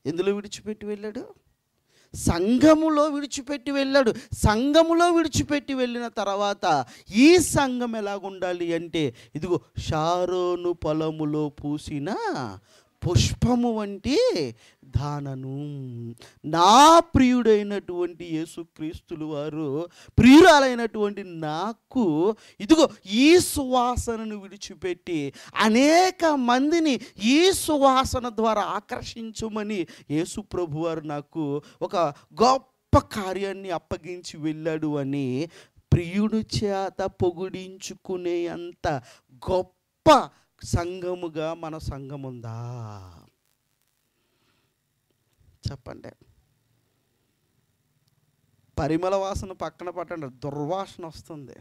ఎందులో విడిచిపెట్టి వెళ్ళాడు? సంఘములో విడిచిపెట్టి వెళ్ళాడు. సంఘములో విడిచిపెట్టి వెళ్ళిన తర్వాత ఈ సంఘం ఎలాగుండాలి అంటే, ఇదిగో షారోను పొలములో పూసిన పుష్పము వంటి దానను. నా ప్రియుడైనటువంటి యేసుక్రీస్తులు వారు, ప్రియురాలైనటువంటి నాకు ఇదిగో ఈ సువాసనను విడిచిపెట్టి అనేక మందిని ఈ సువాసన ద్వారా ఆకర్షించమని యేసు ప్రభువారు నాకు ఒక గొప్ప కార్యాన్ని అప్పగించి వెళ్ళాడు అని ప్రియుడి చేత పొగిడించుకునే అంత గొప్ప సంఘముగా మన సంఘం ఉందా? చెప్పండి. పరిమళ వాసన పక్కన పట్టండి, దుర్వాసన వస్తుంది.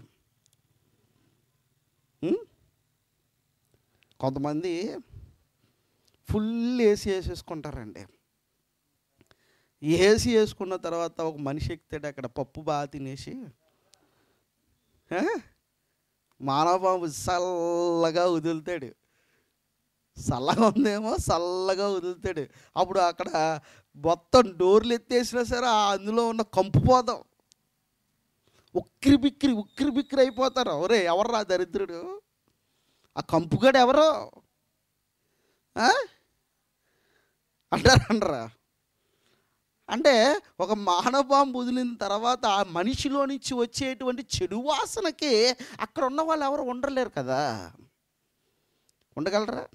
కొంతమంది ఫుల్ ఏసీ వేసేసుకుంటారండి. ఏసీ వేసుకున్న తర్వాత ఒక మనిషి ఎక్కుతాడు, అక్కడ పప్పు బాగా తినేసి మానవబాబు చల్లగా వదులుతాడు. చల్లగా ఉందేమో, చల్లగా వదులుతాడు. అప్పుడు అక్కడ మొత్తం డోర్లు ఎత్తేసినా సరే అందులో ఉన్న కంపు పోదాం, ఉక్కిరి బిక్కిరి అయిపోతారు. ఒరే ఎవర్రా దరిద్రుడు, ఆ కంపుగాడు ఎవరో అంటారా? అంటే ఒక మానవబాంబు వదిలిన తర్వాత ఆ మనిషిలో నుంచి వచ్చేటువంటి చెడు వాసనకి అక్కడ ఉన్న వాళ్ళు ఎవరు ఉండలేరు కదా. ఉండగలరా?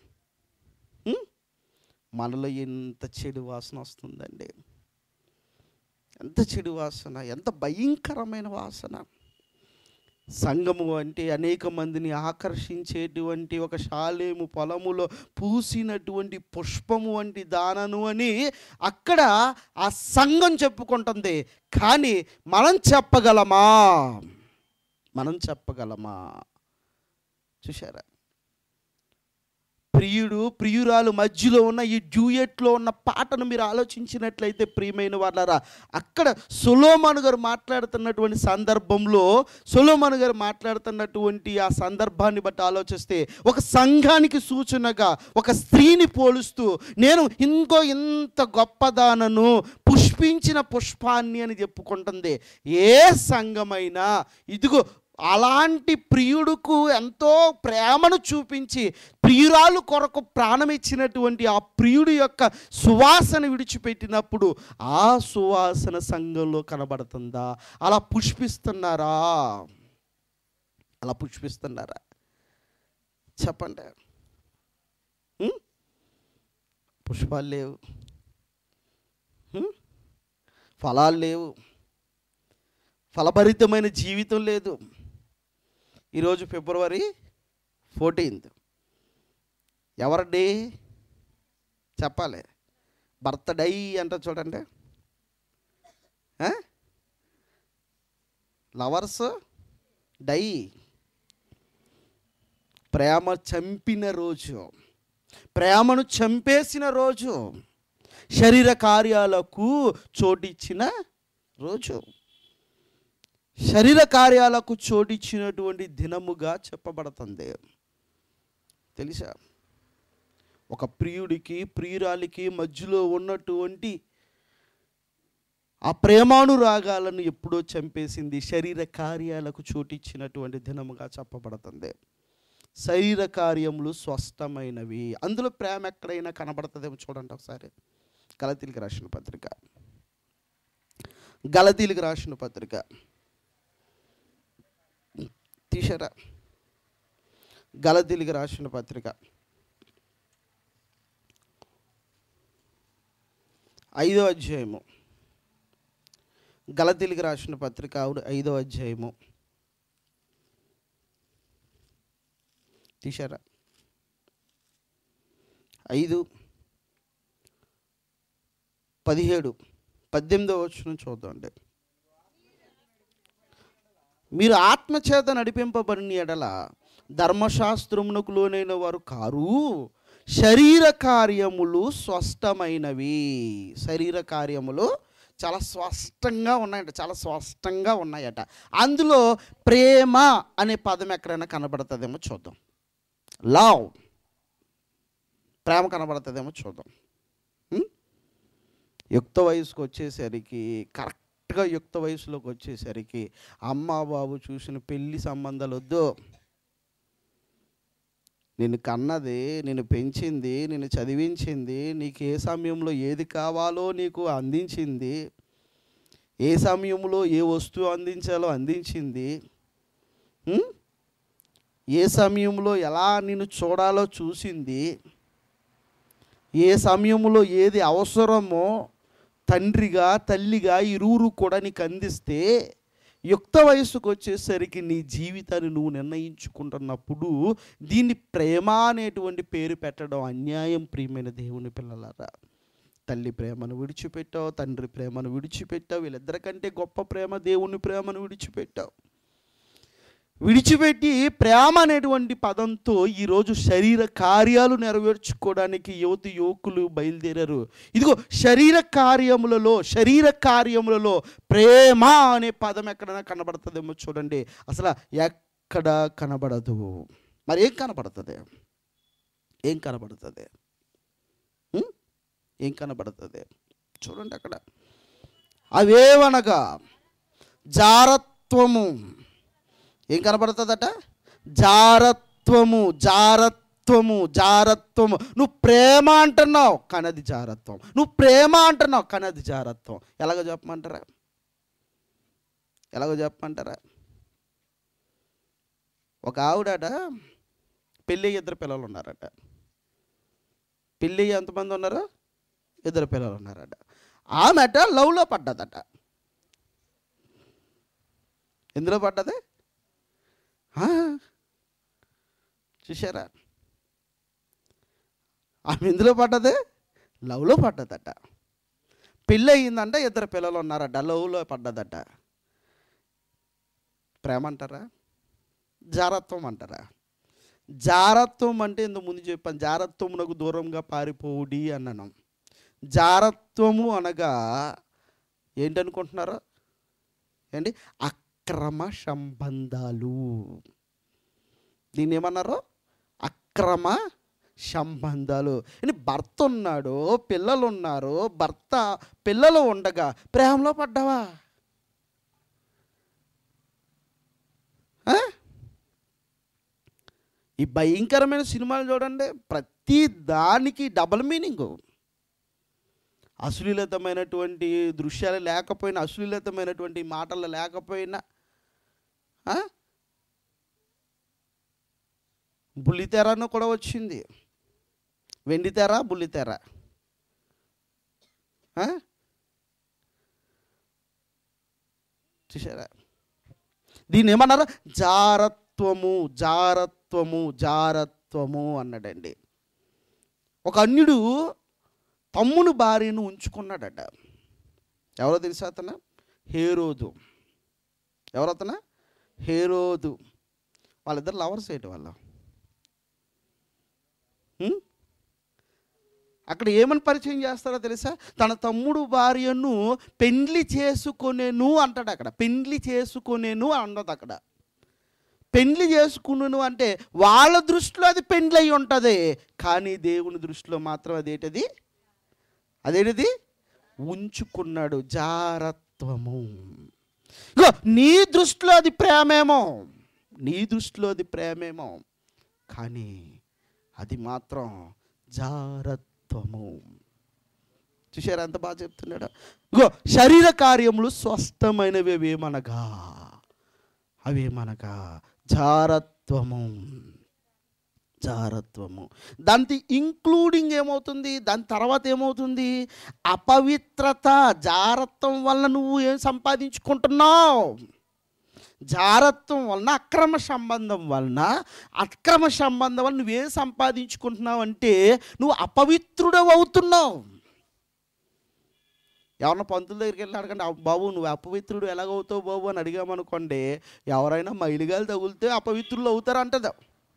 మనలో ఎంత చెడు వాసన వస్తుందండి, ఎంత చెడు వాసన, ఎంత భయంకరమైన వాసన. సంఘము అంటే అనేక మందిని ఆకర్షించేటువంటి ఒక షాలేము పొలములో పూసినటువంటి పుష్పము వంటి దానను అని అక్కడ ఆ సంఘం చెప్పుకుంటుంది. కానీ మనం చెప్పగలమా? చూశారా? ప్రియుడు ప్రియురాలు మధ్యలో ఉన్న ఈ డ్యూయెట్లో ఉన్న పాటను మీరు ఆలోచించినట్లయితే ప్రియమైన వాళ్ళారా, అక్కడ సొలొమోను గారు మాట్లాడుతున్నటువంటి సందర్భంలో, సొలొమోను గారు మాట్లాడుతున్నటువంటి ఆ సందర్భాన్ని బట్టి ఆలోచిస్తే ఒక సంఘానికి సూచనగా ఒక స్త్రీని పోలుస్తూ, నేను ఇంత గొప్పదానను, పుష్పించిన పుష్పాన్ని అని చెప్పుకుంటుంది. ఏ సంఘమైనా ఇదిగో అలాంటి ప్రియుడుకు ఎంతో ప్రేమను చూపించి ప్రియురాలు కొరకు ప్రాణం ఇచ్చినటువంటి ఆ ప్రియుడి యొక్క సువాసన విడిచిపెట్టినప్పుడు ఆ సువాసన సంఘంలో కనబడుతుందా? అలా పుష్పిస్తున్నారా? చెప్పండి. పుష్పాలు లేవు, ఫలాలు లేవు, ఫలభరితమైన జీవితం లేదు. ఈరోజు ఫిబ్రవరి 14th ఎవరి డే చెప్పాలి? బర్త్డే అంట చూడండి. లవర్స్ డై, ప్రేమ చంపిన రోజు, ప్రేమను చంపేసిన రోజు, శరీర కార్యాలకు చోటిచ్చిన రోజు, శరీర కార్యాలకు చోటిచ్చినటువంటి దినముగా చెప్పబడుతుంది. తెలుసా? ఒక ప్రియుడికి ప్రియురాలికి మధ్యలో ఉన్నటువంటి ఆ ప్రేమానురాగాలను ఎప్పుడో చంపేసింది, శరీర కార్యాలకు చోటిచ్చినటువంటి దినముగా చెప్పబడుతుంది. శరీర కార్యములు స్పష్టమైనవి. అందులో ప్రేమ ఎక్కడైనా కనబడుతుందేమో చూడండి ఒకసారి. గలతీయులకు రాసిన పత్రిక తీశారా? గలతీయులకు రాసిన పత్రిక 5వ అధ్యాయము. గలతీయులకు రాసిన పత్రిక 5వ అధ్యాయము తీశారా? 5:17, 18వ వచనం చూద్దామండి. మీరు ఆత్మచేత నడిపింపబడిన ఎడల ధర్మశాస్త్రమునకు లోనైన వారు కారు, శరీర కార్యములు స్పష్టమైనవి. శరీర కార్యములు చాలా స్పష్టంగా ఉన్నాయట, చాలా స్పష్టంగా ఉన్నాయట. అందులో ప్రేమ అనే పదం ఎక్కడైనా కనబడుతుందేమో చూద్దాం. లవ్, ప్రేమ కనబడుతుందేమో చూద్దాం. యుక్త వయసుకు వచ్చేసరికి కరెక్ట్గా యుక్త వయసులోకి వచ్చేసరికి అమ్మ బాబు చూసిన పెళ్లి సంబంధాలు వద్దు, నిన్ను కన్నది, నిన్ను పెంచింది, నిన్ను చదివించింది, నీకు ఏ సమయంలో ఏది కావాలో నీకు అందించింది, ఏ సమయంలో ఏ వస్తువు అందించాలో అందించింది, ఏ సమయంలో ఎలా నిన్ను చూడాలో చూసింది, ఏ సమయంలో ఏది అవసరమో తండ్రిగా తల్లిగా ఇరువురు కూడా నీకు అందిస్తే యుక్త వయసుకు వచ్చేసరికి నీ జీవితాన్ని నువ్వు నిర్ణయించుకుంటున్నప్పుడు దీన్ని ప్రేమ అనేటువంటి పేరు పెట్టడం అన్యాయం. ప్రియమైన దేవుని పిల్లలారా, తల్లి ప్రేమను విడిచిపెట్టావు, తండ్రి ప్రేమను విడిచిపెట్టావు, వీళ్ళిద్దరికంటే గొప్ప ప్రేమ దేవుని ప్రేమను విడిచిపెట్టావు. విడిచిపెట్టి ప్రేమ అనేటువంటి పదంతో ఈరోజు శరీర కార్యాలు నెరవేర్చుకోవడానికి యువకులు బయలుదేరారు. ఇదిగో శరీర కార్యములలో ప్రేమ అనే పదం ఎక్కడైనా కనబడుతుందేమో చూడండి. అసలు ఎక్కడ కనబడదు. మరి ఏం కనబడుతుంది? ఏం కనబడుతుంది? ఏం కనబడుతుంది? చూడండి అక్కడ. అవేవనగా జారత్వము. ఏం కనబడుతుందట? జారత్వము. నువ్వు ప్రేమ అంటున్నావు కానీ అది జారత్వం. నువ్వు ప్రేమ అంటున్నావు కానీ అది జారత్వం. ఎలాగో చెప్పమంటారా? ఒక ఆవిడట పెళ్ళి 2 పిల్లలు ఉన్నారట. పెళ్ళి ఎంతమంది ఉన్నారు? 2 పిల్లలు ఉన్నారట. ఆమెట లవ్లో పడ్డదట. ఎందులో పడ్డది? చూసారా? ఆమె ఎందులో పడ్డది? లవ్లో పడ్డదట. పెళ్ళి అయ్యిందంట, 2 పిల్లలు ఉన్నారట, లవ్లో పడ్డదట. ప్రేమ అంటారా? జారత్వం అంటారా? జారత్వం అంటే ఇంత ముందు చెప్పాను, జారత్వమునకు దూరంగా పారిపోవుడి అన్నాను. జారత్వము అనగా ఏంటనుకుంటున్నారో ఏంటి? అక్రమ సంబంధాలు. దీన్ని ఏమన్నారు? అక్రమ సంబంధాలు. భర్త ఉన్నాడు, పిల్లలు ఉన్నారు, పిల్లలు ఉండగా ప్రేమలో పడ్డావా? ఈ భయంకరమైన సినిమాలు చూడండి, ప్రతి దానికి డబల్ మీనింగు. అశ్లీలతమైనటువంటి దృశ్యాలు లేకపోయినా, అశ్లీలతమైనటువంటి మాటలు లేకపోయినా, బుల్లితెరను కూడా వచ్చింది. వెండితెర, బుల్లితెర. చూసారా? దీన్ని ఏమన్నారు? జారత్వము అన్నాడండి. ఒక అన్యుడు తమ్ముని భార్యను ఉంచుకున్నాడట. ఎవరో తెలుసా? అతను హేరోదు. ఎవరతను? హేరోదు. వాళ్ళిద్దరు లవర్స్ ఏంటి వాళ్ళు? అక్కడ ఏమని పరిచయం చేస్తారో తెలుసా? తన తమ్ముడు భార్యను పెండ్లి చేసుకొనేను అంటాడు. అక్కడ పెండ్లి చేసుకొనేను అన్నది. అక్కడ పెండ్లి చేసుకున్నాను అంటే వాళ్ళ దృష్టిలో అది పెండ్లి అయి ఉంటుంది, కానీ దేవుని దృష్టిలో మాత్రం అదేంటిది ఉంచుకున్నాడు. జారత్వము. నీ దృష్టిలో అది ప్రేమేమో, కానీ అది మాత్రం జారత్వము. చూసారా ఎంత బాగా చెప్తున్నాడు? శరీర కార్యములు స్వస్థమైనవి అవేమనగా జారత్వము. దానికి ఇంక్లూడింగ్ ఏమవుతుంది? దాని తర్వాత ఏమవుతుంది? అపవిత్రత. జారత్వం వల్ల నువ్వు ఏం సంపాదించుకుంటున్నావు? జారత్వం వలన, అక్రమ సంబంధం వలన నువ్వేం సంపాదించుకుంటున్నావు అంటే నువ్వు అపవిత్రుడవు అవుతున్నావు. ఎవరన్నా పంతుల దగ్గరికి వెళ్ళి అడగండి, బాబు నువ్వు అపవిత్రుడు ఎలాగవుతావు బాబు అని అడిగామనుకోండి, ఎవరైనా మైలుగాలు తగులితే అపవిత్రులు అవుతారంటది.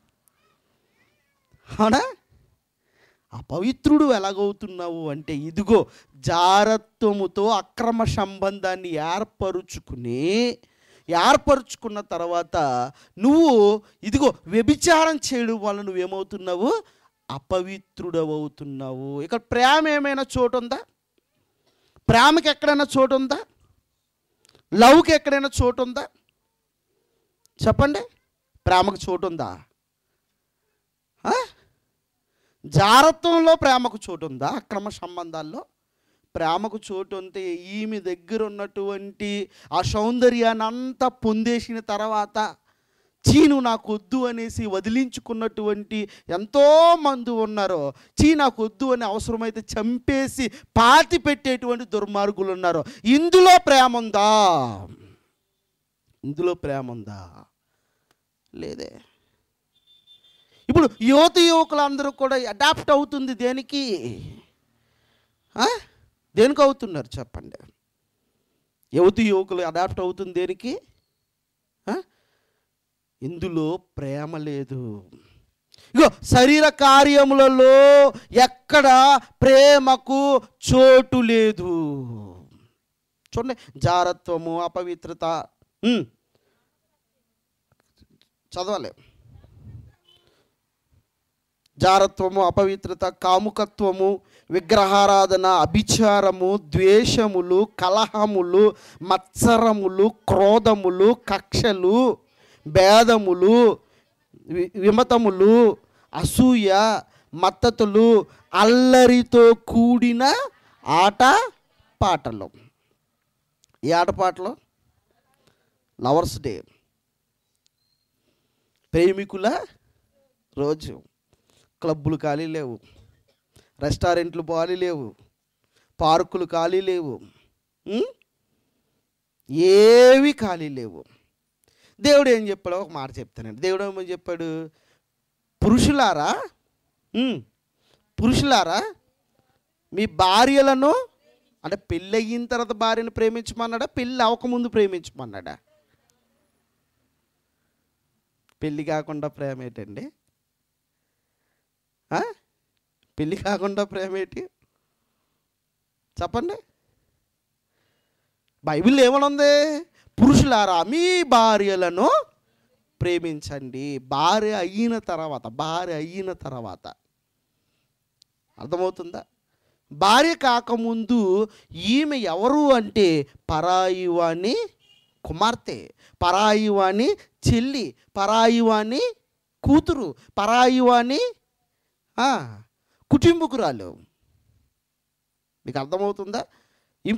అవునా? అపవిత్రుడు ఎలాగవుతున్నావు అంటే ఇదిగో జారత్వముతో అక్రమ సంబంధాన్ని ఏర్పరుచుకున్న తర్వాత నువ్వు ఇదిగో వ్యభిచారం చేయడం వల్ల నువ్వేమవుతున్నావు? అపవిత్రుడవుతున్నావు. ఇక్కడ ప్రేమ ఏమైనా చోటు ఉందా? ప్రేమకి ఎక్కడైనా చోటు ఉందా? లవ్కి ఎక్కడైనా చోటు ఉందా? చెప్పండి, ప్రేమకు చోటు ఉందా? జారత్వంలో ప్రేమకు చోటు ఉందా? అక్రమ సంబంధాల్లో ప్రేమకు చోటు ఉంటే ఈమె దగ్గర ఉన్నటువంటి ఆ సౌందర్యాన్ని అంతా పొందేసిన తర్వాత చీను నాకు వద్దు అనేసి వదిలించుకున్నటువంటి ఎంతోమంది ఉన్నారో, నాకు వద్దు అని అవసరమైతే చంపేసి పాతి పెట్టేటువంటి దుర్మార్గులు ఉన్నారు. ఇందులో ప్రేమ ఉందా? ఇందులో ప్రేమ ఉందా? లేదే. ఇప్పుడు యువకులందరూ కూడా అడాప్ట్ అవుతుంది దేనికి? దేనికి అవుతున్నారు చెప్పండి? యువకులు అడాప్ట్ అవుతుంది దేనికి? ఇందులో ప్రేమ లేదు. ఇగో శరీర కార్యములలో ఎక్కడ ప్రేమకు చోటు లేదు. చూడండి, జారత్వము, అపవిత్రత, చదవాలి. జారత్వము, అపవిత్రత, కాముకత్వము, విగ్రహారాధన, అభిచారము, ద్వేషములు, కలహములు, మత్సరములు, క్రోధములు, కక్షలు, భేదములు, విమతములు, అసూయ, మత్తతులు, అల్లరితో కూడిన ఆట పాటలు. ఈ ఆటపాటలు లవర్స్ డే, ప్రేమికుల రోజు. క్లబ్బులు ఖాళీ లేవు, రెస్టారెంట్లు ఖాళీ లేవు, పార్కులు ఖాళీ లేవు, ఏవి ఖాళీ లేవు. దేవుడు ఏం చెప్పాడో ఒక మాట చెప్తానండి. దేవుడు ఏమని చెప్పాడు? పురుషులారా మీ భార్యలను, అంటే పెళ్ళి అయిన తర్వాత భార్యను ప్రేమించమన్నాడా? పెళ్ళి అవ్వకముందు ప్రేమించమన్నాడా? పెళ్ళి కాకుండా ప్రేమ ఏంటండి? పెళ్ళి కాకుండా ప్రేమ ఏంటి చెప్పండి? బైబిల్లో ఏమని ఉంది? పురుషులారా మీ భార్యలను ప్రేమించండి. భార్య అయిన తర్వాత అర్థమవుతుందా? భార్య కాకముందు ఈమె ఎవరు అంటే పరాయివాణి కుమార్తె, పరాయివాణి చెల్లి, పరాయివాణి కూతురు, పరాయివాణి కుటుంబకురాలు. మీకు అర్థమవుతుందా? ఈ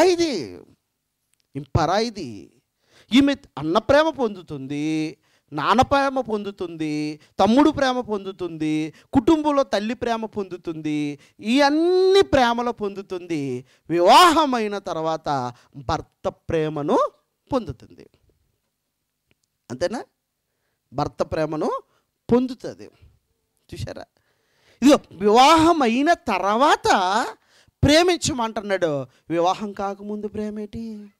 పరాయిది. ఈమె అన్న ప్రేమ పొందుతుంది, నాన్న ప్రేమ పొందుతుంది, తమ్ముడు ప్రేమ పొందుతుంది, కుటుంబంలో తల్లి ప్రేమ పొందుతుంది, ఈ అన్ని ప్రేమలు పొందుతుంది. వివాహమైన తర్వాత భర్త ప్రేమను పొందుతుంది. అంతేనా? భర్త ప్రేమను పొందుతుంది. చూసారా? ఇదిగో వివాహం అయిన తర్వాత ప్రేమించమంటున్నాడు. వివాహం కాకముందు ప్రేమేటి?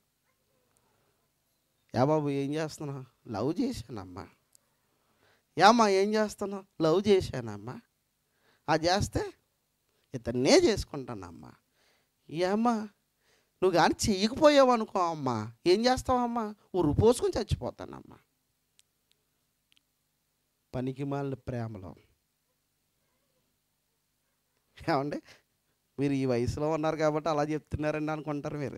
బాబు ఏం చేస్తున్నా? లవ్ చేశానమ్మా. ఏమ్మా ఏం చేస్తున్నావు? లవ్ చేశానమ్మా. అది చేస్తే ఇతన్నే చేసుకుంటానమ్మా. ఏమ్మా నువ్వు కానీ చెయ్యకపోయావు అనుకో అమ్మా, ఏం చేస్తావమ్మా? ఉరు పోసుకొని చచ్చిపోతానమ్మా. పనికి మాలిన ప్రేమలో. ఏమండి, మీరు ఈ వయసులో ఉన్నారు కాబట్టి అలా చెప్తున్నారండి అనుకుంటారు మీరు.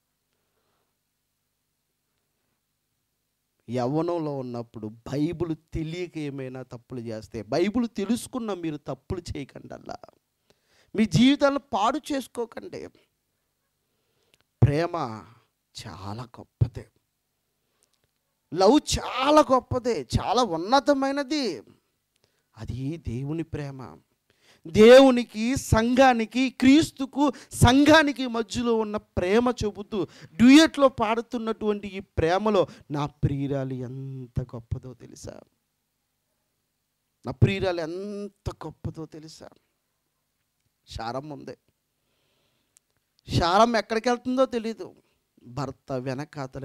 యవ్వనంలో ఉన్నప్పుడు బైబిల్ తెలియక ఏమైనా తప్పులు చేస్తే, బైబిల్ తెలుసుకున్న మీరు తప్పులు చేయకండి. అలా మీ జీవితాలను పాడు చేసుకోకండి. ప్రేమ చాలా గొప్పదే, లవ్ చాలా గొప్పదే, చాలా ఉన్నతమైనది. అది దేవుని ప్రేమ. దేవునికి సంఘానికి, క్రీస్తుకు సంఘానికి మధ్యలో ఉన్న ప్రేమ చెబుతూ డ్యూయట్లో పాడుతున్నటువంటి ఈ ప్రేమలో నా ప్రియురాలు ఎంత గొప్పదో తెలుసా? నా ప్రియురాలు ఎంత గొప్పదో తెలుసా? శారమ్మ ఉంది. శారమ్మ ఎక్కడికి వెళ్తుందో తెలీదు. భర్త వెనకాతల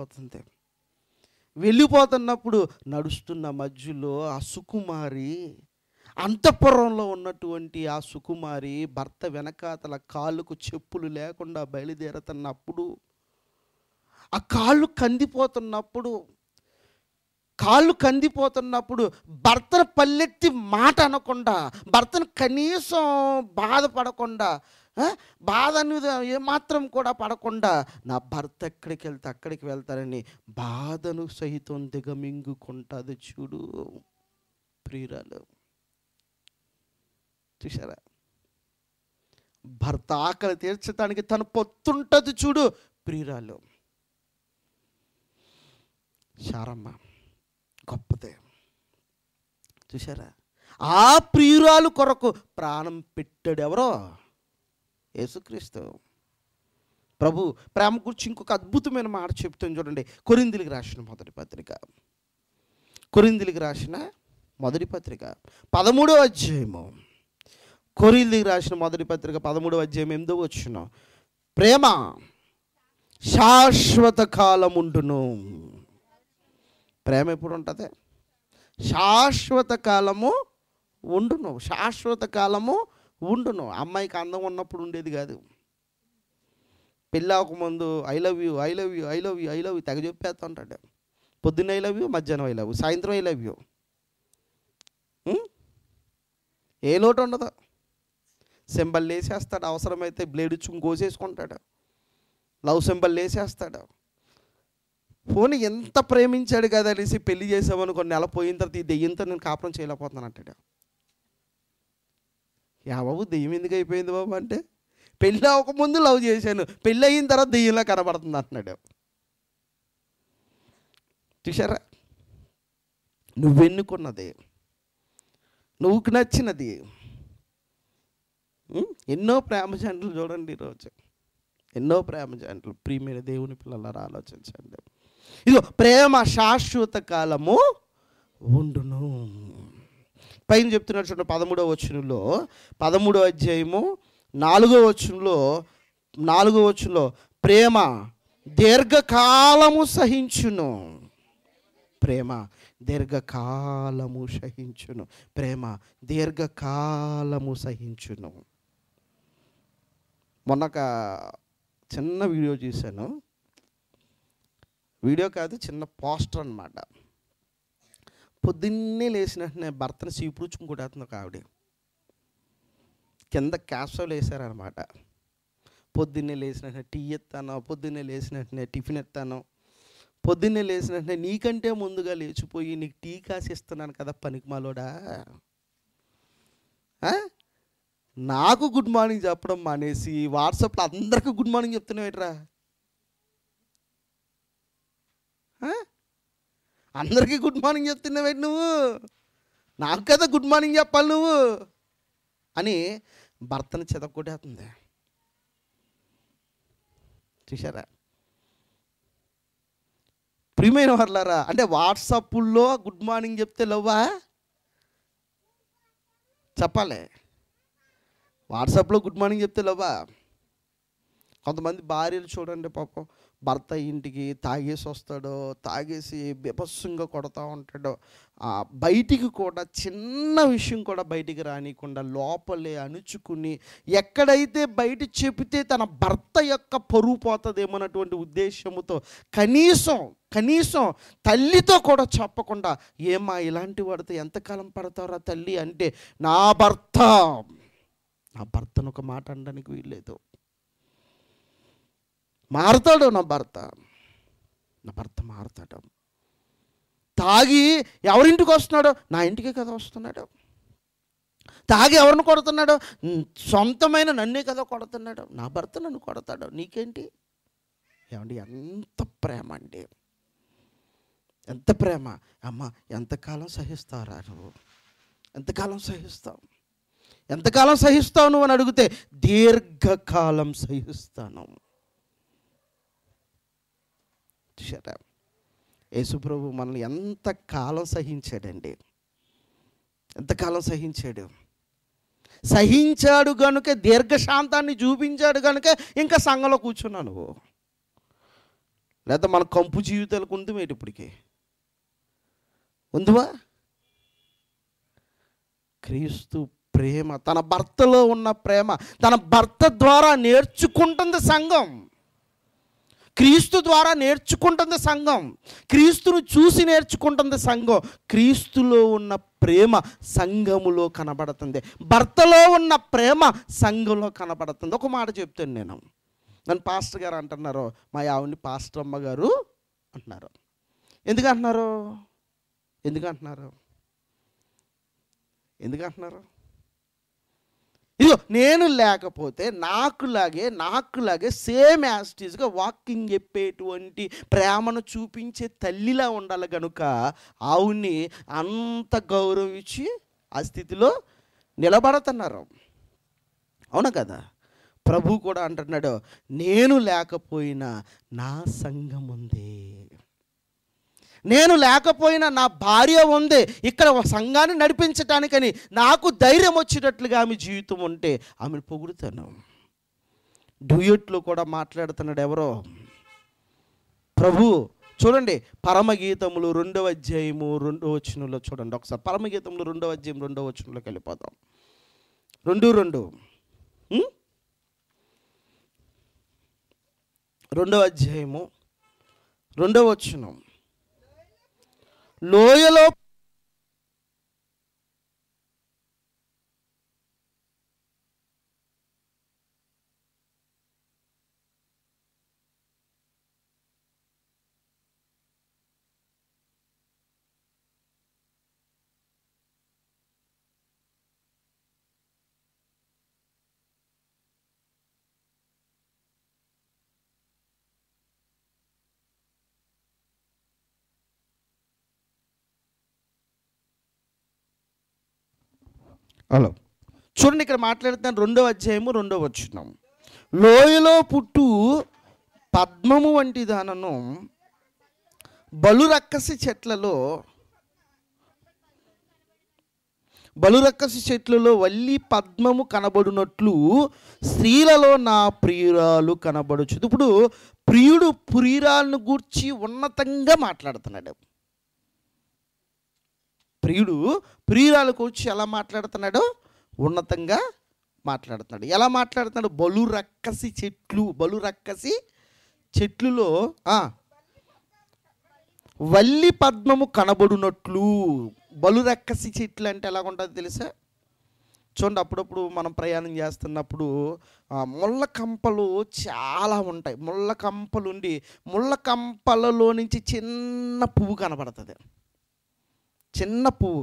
వెళ్ళిపోతున్నప్పుడు నడుస్తున్న మధ్యలో ఆ సుకుమారి, అంతఃపురంలో ఉన్నటువంటి ఆ సుకుమారి భర్త వెనకాతల కాళ్ళకు చెప్పులు లేకుండా బయలుదేరుతున్నప్పుడు, ఆ కాళ్ళు కందిపోతున్నప్పుడు భర్తను పల్లెత్తి మాట అనకుండా, భర్తను కనీసం బాధపడకుండా బాధ అనేది ఏమాత్రం కూడా పడకుండా నా భర్త ఎక్కడికి వెళ్తే అక్కడికి వెళ్తారని బాధను సహితం దిగమింగుకుంటుంది. చూడు ప్రియురాలు, చూసారా? భర్త ఆకలి తీర్చడానికి తన పొత్తుంటుంది. చూడు ప్రియురాలు, శారమ్మ గొప్పదే. చూసారా? ఆ ప్రియురాలు కొరకు ప్రాణం పెట్టాడు ఎవరో? యేసుక్రీస్తు ప్రభు. ప్రేమ గురించి ఇంకొక అద్భుతమైన మాట చెప్తాను చూడండి. కొరింథీయులకు రాసిన మొదటి పత్రిక, కొరింథీయులకు రాసిన మొదటి పత్రిక 13వ అధ్యాయము. కొరింథీయులకు రాసిన మొదటి పత్రిక 13వ అధ్యాయం 8వ వచనం. ప్రేమ శాశ్వత కాలముండును. ప్రేమ ఎప్పుడు ఉంటుంది? శాశ్వత కాలము ఉండును. శాశ్వత కాలము ఉండును. అమ్మాయికి అందం ఉన్నప్పుడు ఉండేది కాదు. పెళ్ళి అవ్వకముందు I love you, I love you, I love you, I love you తెగ చెప్పేస్తూ ఉంటాడు. పొద్దున్న ఐ లవ్ యూ, మధ్యాహ్నం ఐ లవ్ యూ, సాయంత్రం ఐ లవ్ యూ. ఏ లోటు ఉండదు. సింబల్ వేసేస్తాడు, అవసరమైతే బ్లేడ్ ఇచ్చుకుని కోసేసుకుంటాడు, లవ్ సింబల్ వేసేస్తాడు. పోనీ ఎంత ప్రేమించాడు కదా అనేసి పెళ్లి చేసామని కొన్ని నెల పోయిన తర్వాత ఈ దెయ్యంతో నేను కాపురం చేయలేకపోతున్నాను అంటాడు. యా బాబు దెయ్యం ఎందుకు అయిపోయింది బాబు అంటే, పెళ్ళి అవ్వకముందు లవ్ చేశాను, పెళ్ళి అయిన తర్వాత దెయ్యంలా కనబడుతుంది అంటున్నాడు. చూసారా? నువ్వెన్నుకున్నది, నువ్వుకు నచ్చినది. ఎన్నో ప్రేమ జంటలు చూడండి ఈరోజు, ఎన్నో ప్రేమ జంటలు. ప్రియమైన దేవుని పిల్లలారా ఆలోచించండి. ఇదిగో ప్రేమ శాశ్వత కాలము ఉండును. పైన చెప్తున్నాడు చూడండి 13వ వచనంలో, 13వ అధ్యాయము 4వ వచనంలో ప్రేమ దీర్ఘకాలము సహించును. ప్రేమ దీర్ఘకాలము సహించును. ప్రేమ దీర్ఘకాలము సహించును. మొన్నొక చిన్న వీడియో చూశాను. వీడియో కాదు, చిన్న పోస్టర్ అన్నమాట. పొద్దున్నే లేచిన వెంటనే భర్తను సీపురుచుకుని కొట్టేస్తుంది ఒక ఆవిడ. కింద క్యాప్సూల్ వేసారనమాట. పొద్దున్నే లేచిన వెంటనే టీ ఎత్తాను, పొద్దున్నే లేచిన వెంటనే టిఫిన్ ఎత్తాను, పొద్దున్నే లేచిన వెంటనే నీకంటే ముందుగా లేచిపోయి నీకు టీ కాసి ఇస్తున్నాను కదా పనికిమాలోడా. నాకు గుడ్ మార్నింగ్ చెప్పడం మానేసి వాట్సాప్లో అందరికీ గుడ్ మార్నింగ్ చెప్తున్నావు ఏంట్రా? అందరికీ గుడ్ మార్నింగ్ చెప్తున్నావేంటి నువ్వు? నాకు కదా గుడ్ మార్నింగ్ చెప్పాలి నువ్వు అని భర్తను చెదకొట్టేస్తుంది. చూసారా? ప్రియమైన వాళ్ళారా, అంటే వాట్సాప్లో గుడ్ మార్నింగ్ చెప్తే లవ్వా? చెప్పాలి. వాట్సాప్లో గుడ్ మార్నింగ్ చెప్తే లవ్వా? కొంతమంది భార్యలు చూడండి, పాపం భర్త ఇంటికి తాగేసి వస్తాడో, తాగేసి బీభత్సంగా కొడతా ఉంటాడో, బయటికి కూడా చిన్న విషయం కూడా బయటికి రానికుండా లోపలే అణుచుకుని, ఎక్కడైతే బయట చెబితే తన భర్త యొక్క పరువు పోతుందేమన్నటువంటి ఉద్దేశంతో కనీసం తల్లితో కూడా చెప్పకుండా, ఏమా ఇలాంటి వాడితో ఎంతకాలం పడతావురా తల్లి అంటే, నా భర్తను ఒక మాట అనడానికి వీల్లేదు. మారుతాడు నా భర్త మారుతాడు. తాగి ఎవరింటికి వస్తున్నాడో? నా ఇంటికే కదా వస్తున్నాడు. తాగి ఎవరిని కొడుతున్నాడో? సొంతమైన నన్నే కదా కొడుతున్నాడు. నా భర్త నన్ను కొడతాడు, నీకేంటి? ఏమండి, ఎంత ప్రేమ అండి, ఎంత ప్రేమ. అమ్మ ఎంతకాలం సహిస్తావురా నువ్వు? ఎంతకాలం సహిస్తావు నువ్వు అని అడిగితే, దీర్ఘకాలం సహిస్తాను. యేసుప్రభు మనల్ని ఎంతకాలం సహించాడండి, ఎంతకాలం సహించాడు కనుక, దీర్ఘశాంతాన్ని చూపించాడు కనుక ఇంకా సంఘంలో కూర్చున్నావు నువ్వు. లేదా మన కంపు జీవితాలకు ఉంది మేటి ఇప్పటికి ఉందివా? క్రీస్తు ప్రేమ, తన భర్తలో ఉన్న ప్రేమ తన భర్త ద్వారా నేర్చుకుంటుంది సంఘం. క్రీస్తు ద్వారా నేర్చుకుంటుంది సంఘం, క్రీస్తును చూసి నేర్చుకుంటుంది సంఘం. క్రీస్తులో ఉన్న ప్రేమ సంఘములో కనబడుతుంది, భర్తలో ఉన్న ప్రేమ సంఘంలో కనబడుతుంది. ఒక మాట చెప్తాను నేను, నన్ను పాస్టర్ గారు అంటున్నారు, మా ఆవిడ్ని పాస్టర్ అమ్మ గారు అంటున్నారు. ఎందుకంటున్నారు? ఇదిగో నేను లేకపోతే నాకులాగే సేమ్ యాస్టీస్గా వాకింగ్ చెప్పేటువంటి ప్రేమను చూపించే తల్లిలా ఉండాలి కనుక ఆవుని అంత గౌరవం ఇచ్చి ఆ స్థితిలో నిలబడుతున్నారు. అవునా కదా? ప్రభు కూడా అంటున్నాడు, నేను లేకపోయినా నా సంఘం ఉంది, నేను లేకపోయినా నా భార్య ఉంది, ఇక్కడ సంఘాన్ని నడిపించటానికని నాకు ధైర్యం వచ్చేటట్లుగా ఆమె జీవితం ఉంటే ఆమెను పొగుడుతాను. డ్యూయట్లో కూడా మాట్లాడుతున్నాడు ఎవరో ప్రభు. చూడండి, పరమగీతములు 2వ అధ్యాయము 2వ వచనంలో చూడండి ఒకసారి. పరమగీతములు 2వ అధ్యాయం 2వ వచనంలోకి వెళ్ళిపోదాం. 2:2 2వ అధ్యాయము 2వ వచనం. లోయలో హలో చూడండి, ఇక్కడ మాట్లాడుతాను 2వ అధ్యాయము 2వ వచనం. లోయలో పుట్టు పద్మము వంటి దానను బలురక్కసి చెట్లలో వల్లి పద్మము కనబడునట్లు స్త్రీలలో నా ప్రియురాలు కనబడుచు. ఇప్పుడు ప్రియుడు ప్రియురాలను గూర్చి ఉన్నతంగా మాట్లాడుతున్నాడు. ప్రియుడు ప్రియురాలు కూర్చి ఎలా మాట్లాడుతున్నాడు? ఉన్నతంగా మాట్లాడుతున్నాడు. ఎలా మాట్లాడుతున్నాడు? బలురక్కసి చెట్లులో వల్లి పద్మము కనబడునట్లు. బలురక్కసి చెట్లు అంటే ఎలా ఉంటుందో తెలుసా? చూడండి, అప్పుడప్పుడు మనం ప్రయాణం చేస్తున్నప్పుడు ముళ్ళ కంపలు చాలా ఉంటాయి. ముళ్ళ కంపలు ఉండి ముళ్ళ కంపలలో నుంచి చిన్న పువ్వు కనబడుతుంది. చిన్న పువ్వు,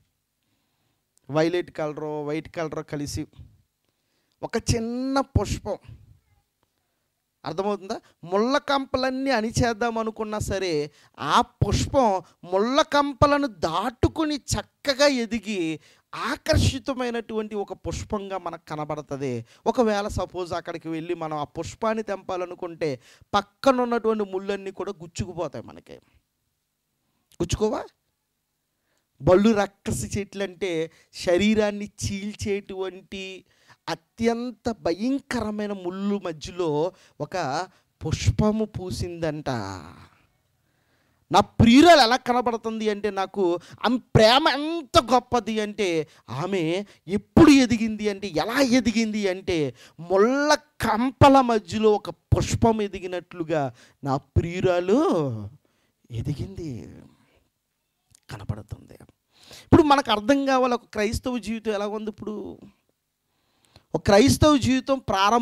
వైట్ కలరో కలిసి ఒక చిన్న పుష్పం. అర్థమవుతుందా? ముళ్ళ కంపలన్నీ అణిచేద్దాం అనుకున్నా సరే ఆ పుష్పం ముళ్ళ కంపలను దాటుకుని చక్కగా ఎదిగి ఆకర్షితమైనటువంటి ఒక పుష్పంగా మనకు కనబడుతుంది. ఒకవేళ సపోజ్ అక్కడికి వెళ్ళి మనం ఆ పుష్పాన్ని తెంపాలనుకుంటే పక్కన ఉన్నటువంటి ముళ్ళన్నీ కూడా గుచ్చుకుపోతాయి. మనకి గుచ్చుకోవా? బలురక్కసి చెట్లు అంటే శరీరాన్ని చీల్చేటువంటి అత్యంత భయంకరమైన ముళ్ళు మధ్యలో ఒక పుష్పము పూసిందంట. నా ప్రియురాలు ఎలా కనబడుతుంది అంటే, నాకు ఆమె ప్రేమ ఎంత గొప్పది అంటే, ఆమె ఎప్పుడు ఎదిగింది అంటే, ఎలా ఎదిగింది అంటే, ముళ్ళ కంపల మధ్యలో ఒక పుష్పం ఎదిగినట్లుగా నా ప్రియురాలు ఎదిగింది కనపడుతుంది. ఇప్పుడు మనకు అర్థం కావాలి ఒక క్రైస్తవ జీవితం ఎలా ఉంది. ఇప్పుడు ఒక క్రైస్తవ జీవితం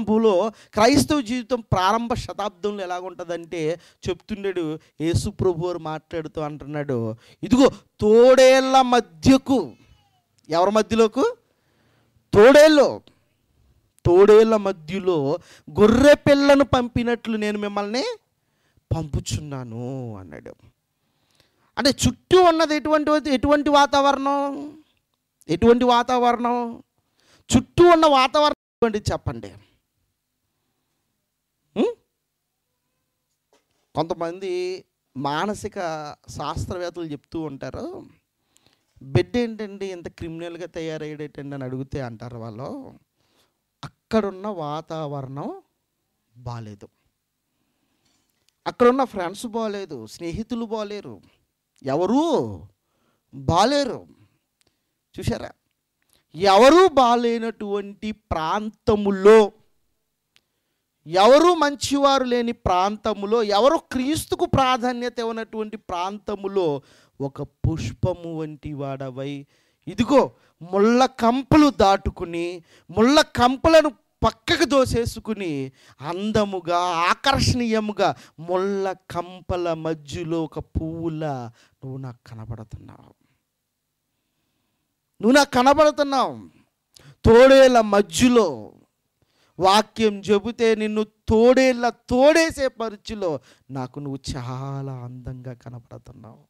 ప్రారంభ శతాబ్దంలో ఎలాగుంటుందంటే చెప్తున్నాడు యేసు ప్రభు వారు మాట్లాడుతూ అంటున్నాడు, ఇదిగో తోడేళ్ళ మధ్యకు. ఎవరి మధ్యలోకు? తోడేళ్ళ మధ్యలో గొర్రె పిల్లను పంపినట్లు నేను మిమ్మల్ని పంపుచున్నాను అన్నాడు. అంటే చుట్టూ ఉన్నది ఎటువంటి వాతావరణం? చుట్టూ ఉన్న వాతావరణం ఎటువంటి చెప్పండి. కొంతమంది మానసిక శాస్త్రవేత్తలు చెప్తూ ఉంటారు, బిడ్డ ఏంటండి ఇంత క్రిమినల్గా తయారయ్యేటండి అని అడిగితే అంటారు వాళ్ళు, అక్కడున్న వాతావరణం బాలేదు, అక్కడున్న ఫ్రెండ్స్ బాగాలేదు, స్నేహితులు బాలేరు, ఎవరూ బాలేరు. చూసారా? ఎవరూ బాలేనటువంటి ప్రాంతములో ఎవరు మంచివారు లేని ప్రాంతములో, ఎవరు క్రీస్తుకు ప్రాధాన్యత ఇవ్వనటువంటి ప్రాంతములో ఒక పుష్పము వంటి వాడవై, ఇదిగో ముళ్ళ కంపలు దాటుకుని, ముళ్ళ కంపలను పక్కకు దోసేసుకుని అందముగా, ఆకర్షణీయముగా ముళ్ళ కంపల మధ్యలో ఒక పువ్వులా నువ్వు నాకు కనబడుతున్నావు. నువ్వు నాకు కనబడుతున్నావు. తోడేళ్ళ మధ్యలో వాక్యం చెబితే నిన్ను తోడేసే పరిచిలో నాకు నువ్వు చాలా అందంగా కనబడుతున్నావు.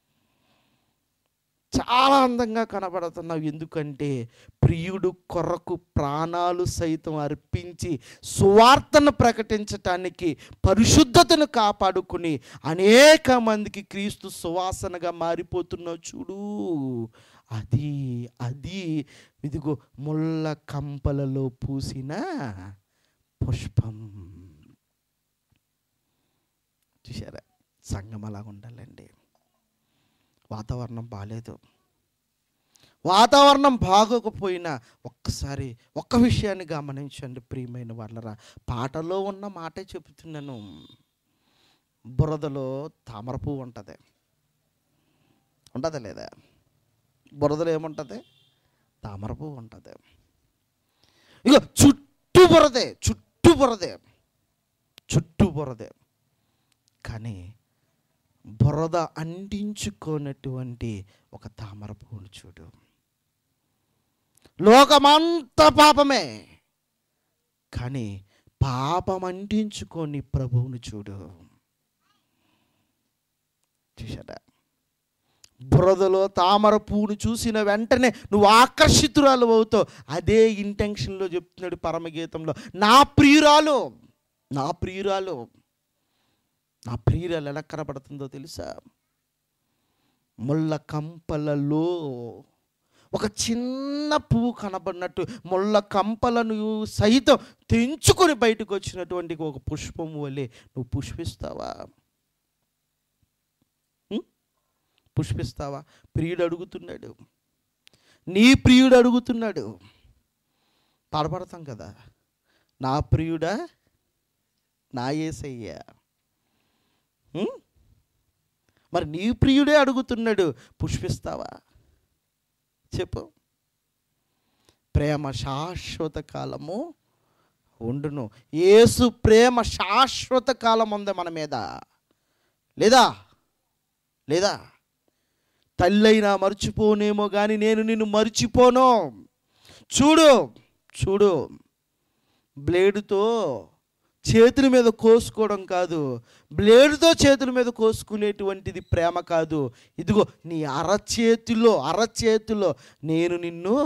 చాలా అందంగా కనబడుతున్నావు. ఎందుకంటే ప్రియుడు కొరకు ప్రాణాలు సైతం అర్పించి సువార్తను ప్రకటించటానికి, పరిశుద్ధతను కాపాడుకుని అనేక మందికి క్రీస్తు సువాసనగా మారిపోతున్నావు చూడు. అది ఇదిగో ముళ్ళ కంపలలో పూసిన పుష్పం. చూసారా? సంఘం అలాగ ఉండాలండి. వాతావరణం బాగాలేదు, వాతావరణం బాగోకపోయినా ఒక్కసారి ఒక్క విషయాన్ని గమనించండి ప్రియమైన వాళ్ళరా. పాటలో ఉన్న మాటే చెబుతున్నాను. బురదలో తామర పువ్వు ఉంటుంది, ఉంటుందా లేదా? బురదలో ఏముంటుంది? తామర పువ్వు ఉంటుంది. ఇక చుట్టూ బురదే. కానీ బురద అంటించుకోనటువంటి ఒక తామర పువ్వును చూడు. లోకమంతా పాపమే, కానీ పాపం అంటించుకొని ప్రభువును చూడు. చూసారా? బురదలో తామర పువ్వును చూసిన వెంటనే నువ్వు ఆకర్షితురాలు అవుతావు. అదే ఇంటెన్షన్లో చెప్తున్నాడు పరమగీతంలో, నా ప్రియురాలు ఎలా కనబడుతుందో తెలుసా? ముళ్ళ కంపలలో ఒక చిన్న పువ్వు కనబడినట్టు, ముళ్ళ కంపలను సైతం తెంచుకొని బయటకు వచ్చినటువంటి ఒక పుష్పము వలె నువ్వు పుష్పిస్తావా? ప్రియుడు అడుగుతున్నాడు, నీ ప్రియుడు అడుగుతున్నాడు. పాడపడతాం కదా, నా ప్రియుడా నా యేసయ్యా. మరి నీ ప్రియుడే అడుగుతున్నాడు, పుష్పిస్తావా? చెప్పు. ప్రేమ శాశ్వత కాలము ఉండును. యేసు ప్రేమ శాశ్వత కాలం ఉంది మన మీద. లేదా తల్లైనా మర్చిపోనేమో కానీ నేను నిన్ను మర్చిపోను. చూడు బ్లేడుతో చేతుల మీద కోసుకోవడం కాదు, బ్లేడుతో చేతుల మీద కోసుకునేటువంటిది ప్రేమ కాదు. ఇదిగో నీ అరచేతిలో నేను నిన్ను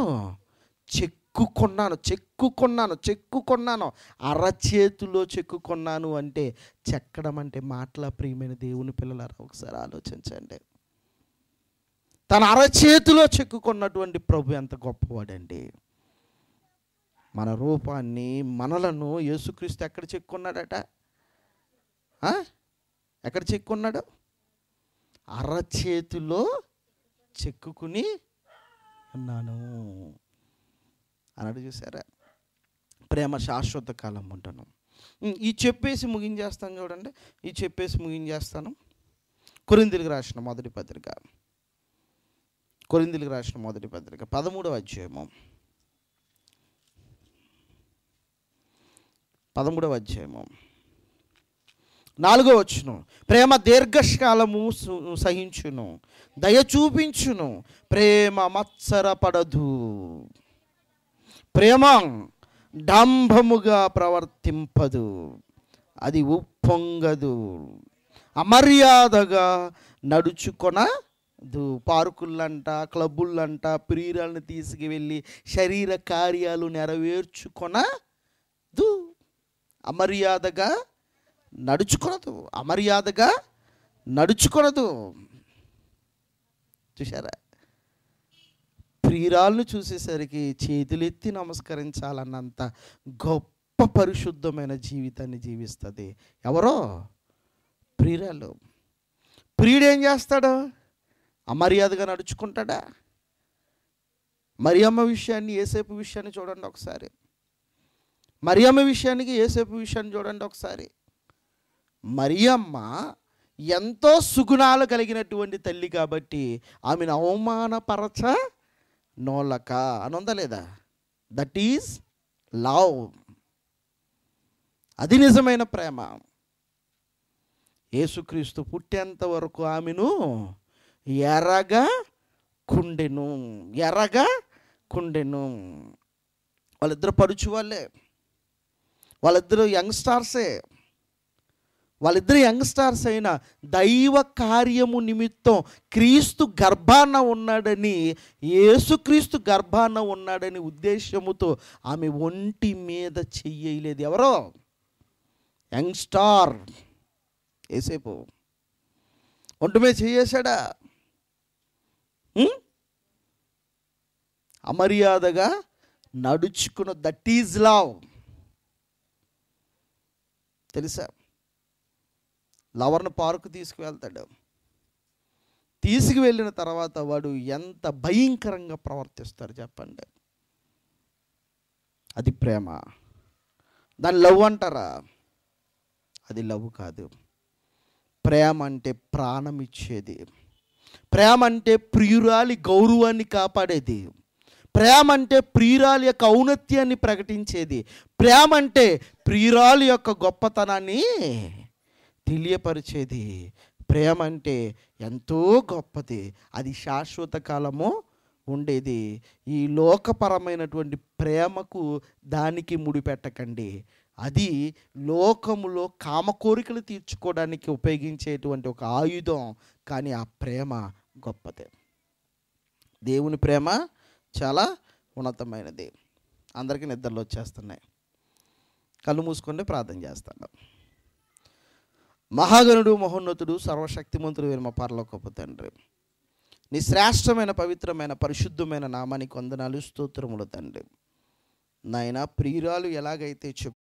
చెక్కుకున్నాను. అరచేతిలో చెక్కుకున్నాను అంటే చెక్కడం అంటే మాటల. ప్రియమైన దేవుని పిల్లలారా, ఒకసారి ఆలోచించండి. తన అరచేతిలో చెక్కుకున్నటువంటి ప్రభు ఎంత గొప్పవాడండి. మన రూపాన్ని, మనలను యేసుక్రీస్తు ఎక్కడ చెక్కున్నాడట? ఎక్కడ చెక్కున్నాడు? అరచేతిలో చెక్కుకుని ఉన్నాను అన్నాడు. చూసారా? ప్రేమ శాశ్వత కాలం ఉంటాను. ఈ చెప్పేసి ముగించేస్తాను చూడండి. కొరింథీయులకు రాసిన మొదటి పత్రిక 13వ అధ్యాయము 4వ వచనం. ప్రేమ దీర్ఘకాలము సహించును, దయ చూపించును, ప్రేమ మత్సరపడదు, ప్రేమ డంభముగా ప్రవర్తింపదు, అది ఉప్పొంగదు, అమర్యాదగా నడుచుకొనదు. పార్కులంట, క్లబ్బులంట ప్రియురాలను తీసుకువెళ్ళి శరీర కార్యాలు నెరవేర్చుకొనదు. అమర్యాదగా నడుచుకొనదు. చూసారా? ప్రియురాలను చూసేసరికి చేతులెత్తి నమస్కరించాలన్నంత గొప్ప పరిశుద్ధమైన జీవితాన్ని జీవిస్తుంది. ఎవరో? ప్రియురాలు. ప్రియుడు ఏం చేస్తాడు? అమర్యాదగా నడుచుకుంటాడా? మరియమ్మ విషయాన్ని, యేసేపు విషయాన్ని చూడండి ఒకసారి. మరియమ్మ విషయానికి యేసేపు విషయాన్ని చూడండి ఒకసారి. మరియమ్మ ఎంతో సుగుణాలు కలిగినటువంటి తల్లి కాబట్టి ఆమెను అవమానపరచ నోలక అని ఉందా లేదా? That is love. అది నిజమైన ప్రేమ. యేసుక్రీస్తు పుట్టేంత వరకు ఆమెను ఎర్రగా కుండెను. వాళ్ళిద్దరు పడుచు వాళ్ళే, వాళ్ళిద్దరు యంగ్స్టార్స్ అయిన దైవ కార్యము నిమిత్తం క్రీస్తు గర్భాన ఉన్నాడని, యేసుక్రీస్తు గర్భాన ఉన్నాడని ఉద్దేశముతో ఆమె ఒంటి మీద చెయ్యలేదు. ఎవరో యంగ్స్టార్ యేసేపు ఒంటి మీద చెయ్యేశాడా? అమర్యాదగా నడుచుకున్న. That is love. తెలుసా? లవర్ను పార్కు తీసుకువెళ్తాడు. తీసుకువెళ్ళిన తర్వాత వాడు ఎంత భయంకరంగా ప్రవర్తిస్తారు చెప్పండి. అది ప్రేమ. దాన్ని లవ్ అంటారా? అది లవ్ కాదు. ప్రేమ అంటే ప్రాణం ఇచ్చేది. ప్రేమ అంటే ప్రియురాలి గౌరవాన్ని కాపాడేది. ప్రేమ అంటే ప్రియురాలి యొక్క ఔన్నత్యాన్ని ప్రకటించేది. ప్రేమ అంటే ప్రియురాలి యొక్క గొప్పతనాన్ని తెలియపరిచేది. ప్రేమ అంటే ఎంతో గొప్పది. అది శాశ్వత కాలము ఉండేది. ఈ లోకపరమైనటువంటి ప్రేమకు దానికి ముడిపెట్టకండి. అది లోకములో కామకోరికలు తీర్చుకోవడానికి ఉపయోగించేటువంటి ఒక ఆయుధం. కానీ ఆ ప్రేమ గొప్పదే. దేవుని ప్రేమ చాలా ఉన్నతమైనది. అందరికీ నిద్రలు వచ్చేస్తున్నాయి. కళ్ళు మూసుకొని ప్రార్థన చేస్తాను. మహాగణుడు, మహోన్నతుడు, సర్వశక్తిమంతుడు అయిన మా పరలోకపు తండ్రి, నీ శ్రేష్టమైన పవిత్రమైన పరిశుద్ధమైన నామానికి వందనాలు, స్తోత్రములు తండ్రి. నాయన, ప్రియురాలు ఎలాగైతే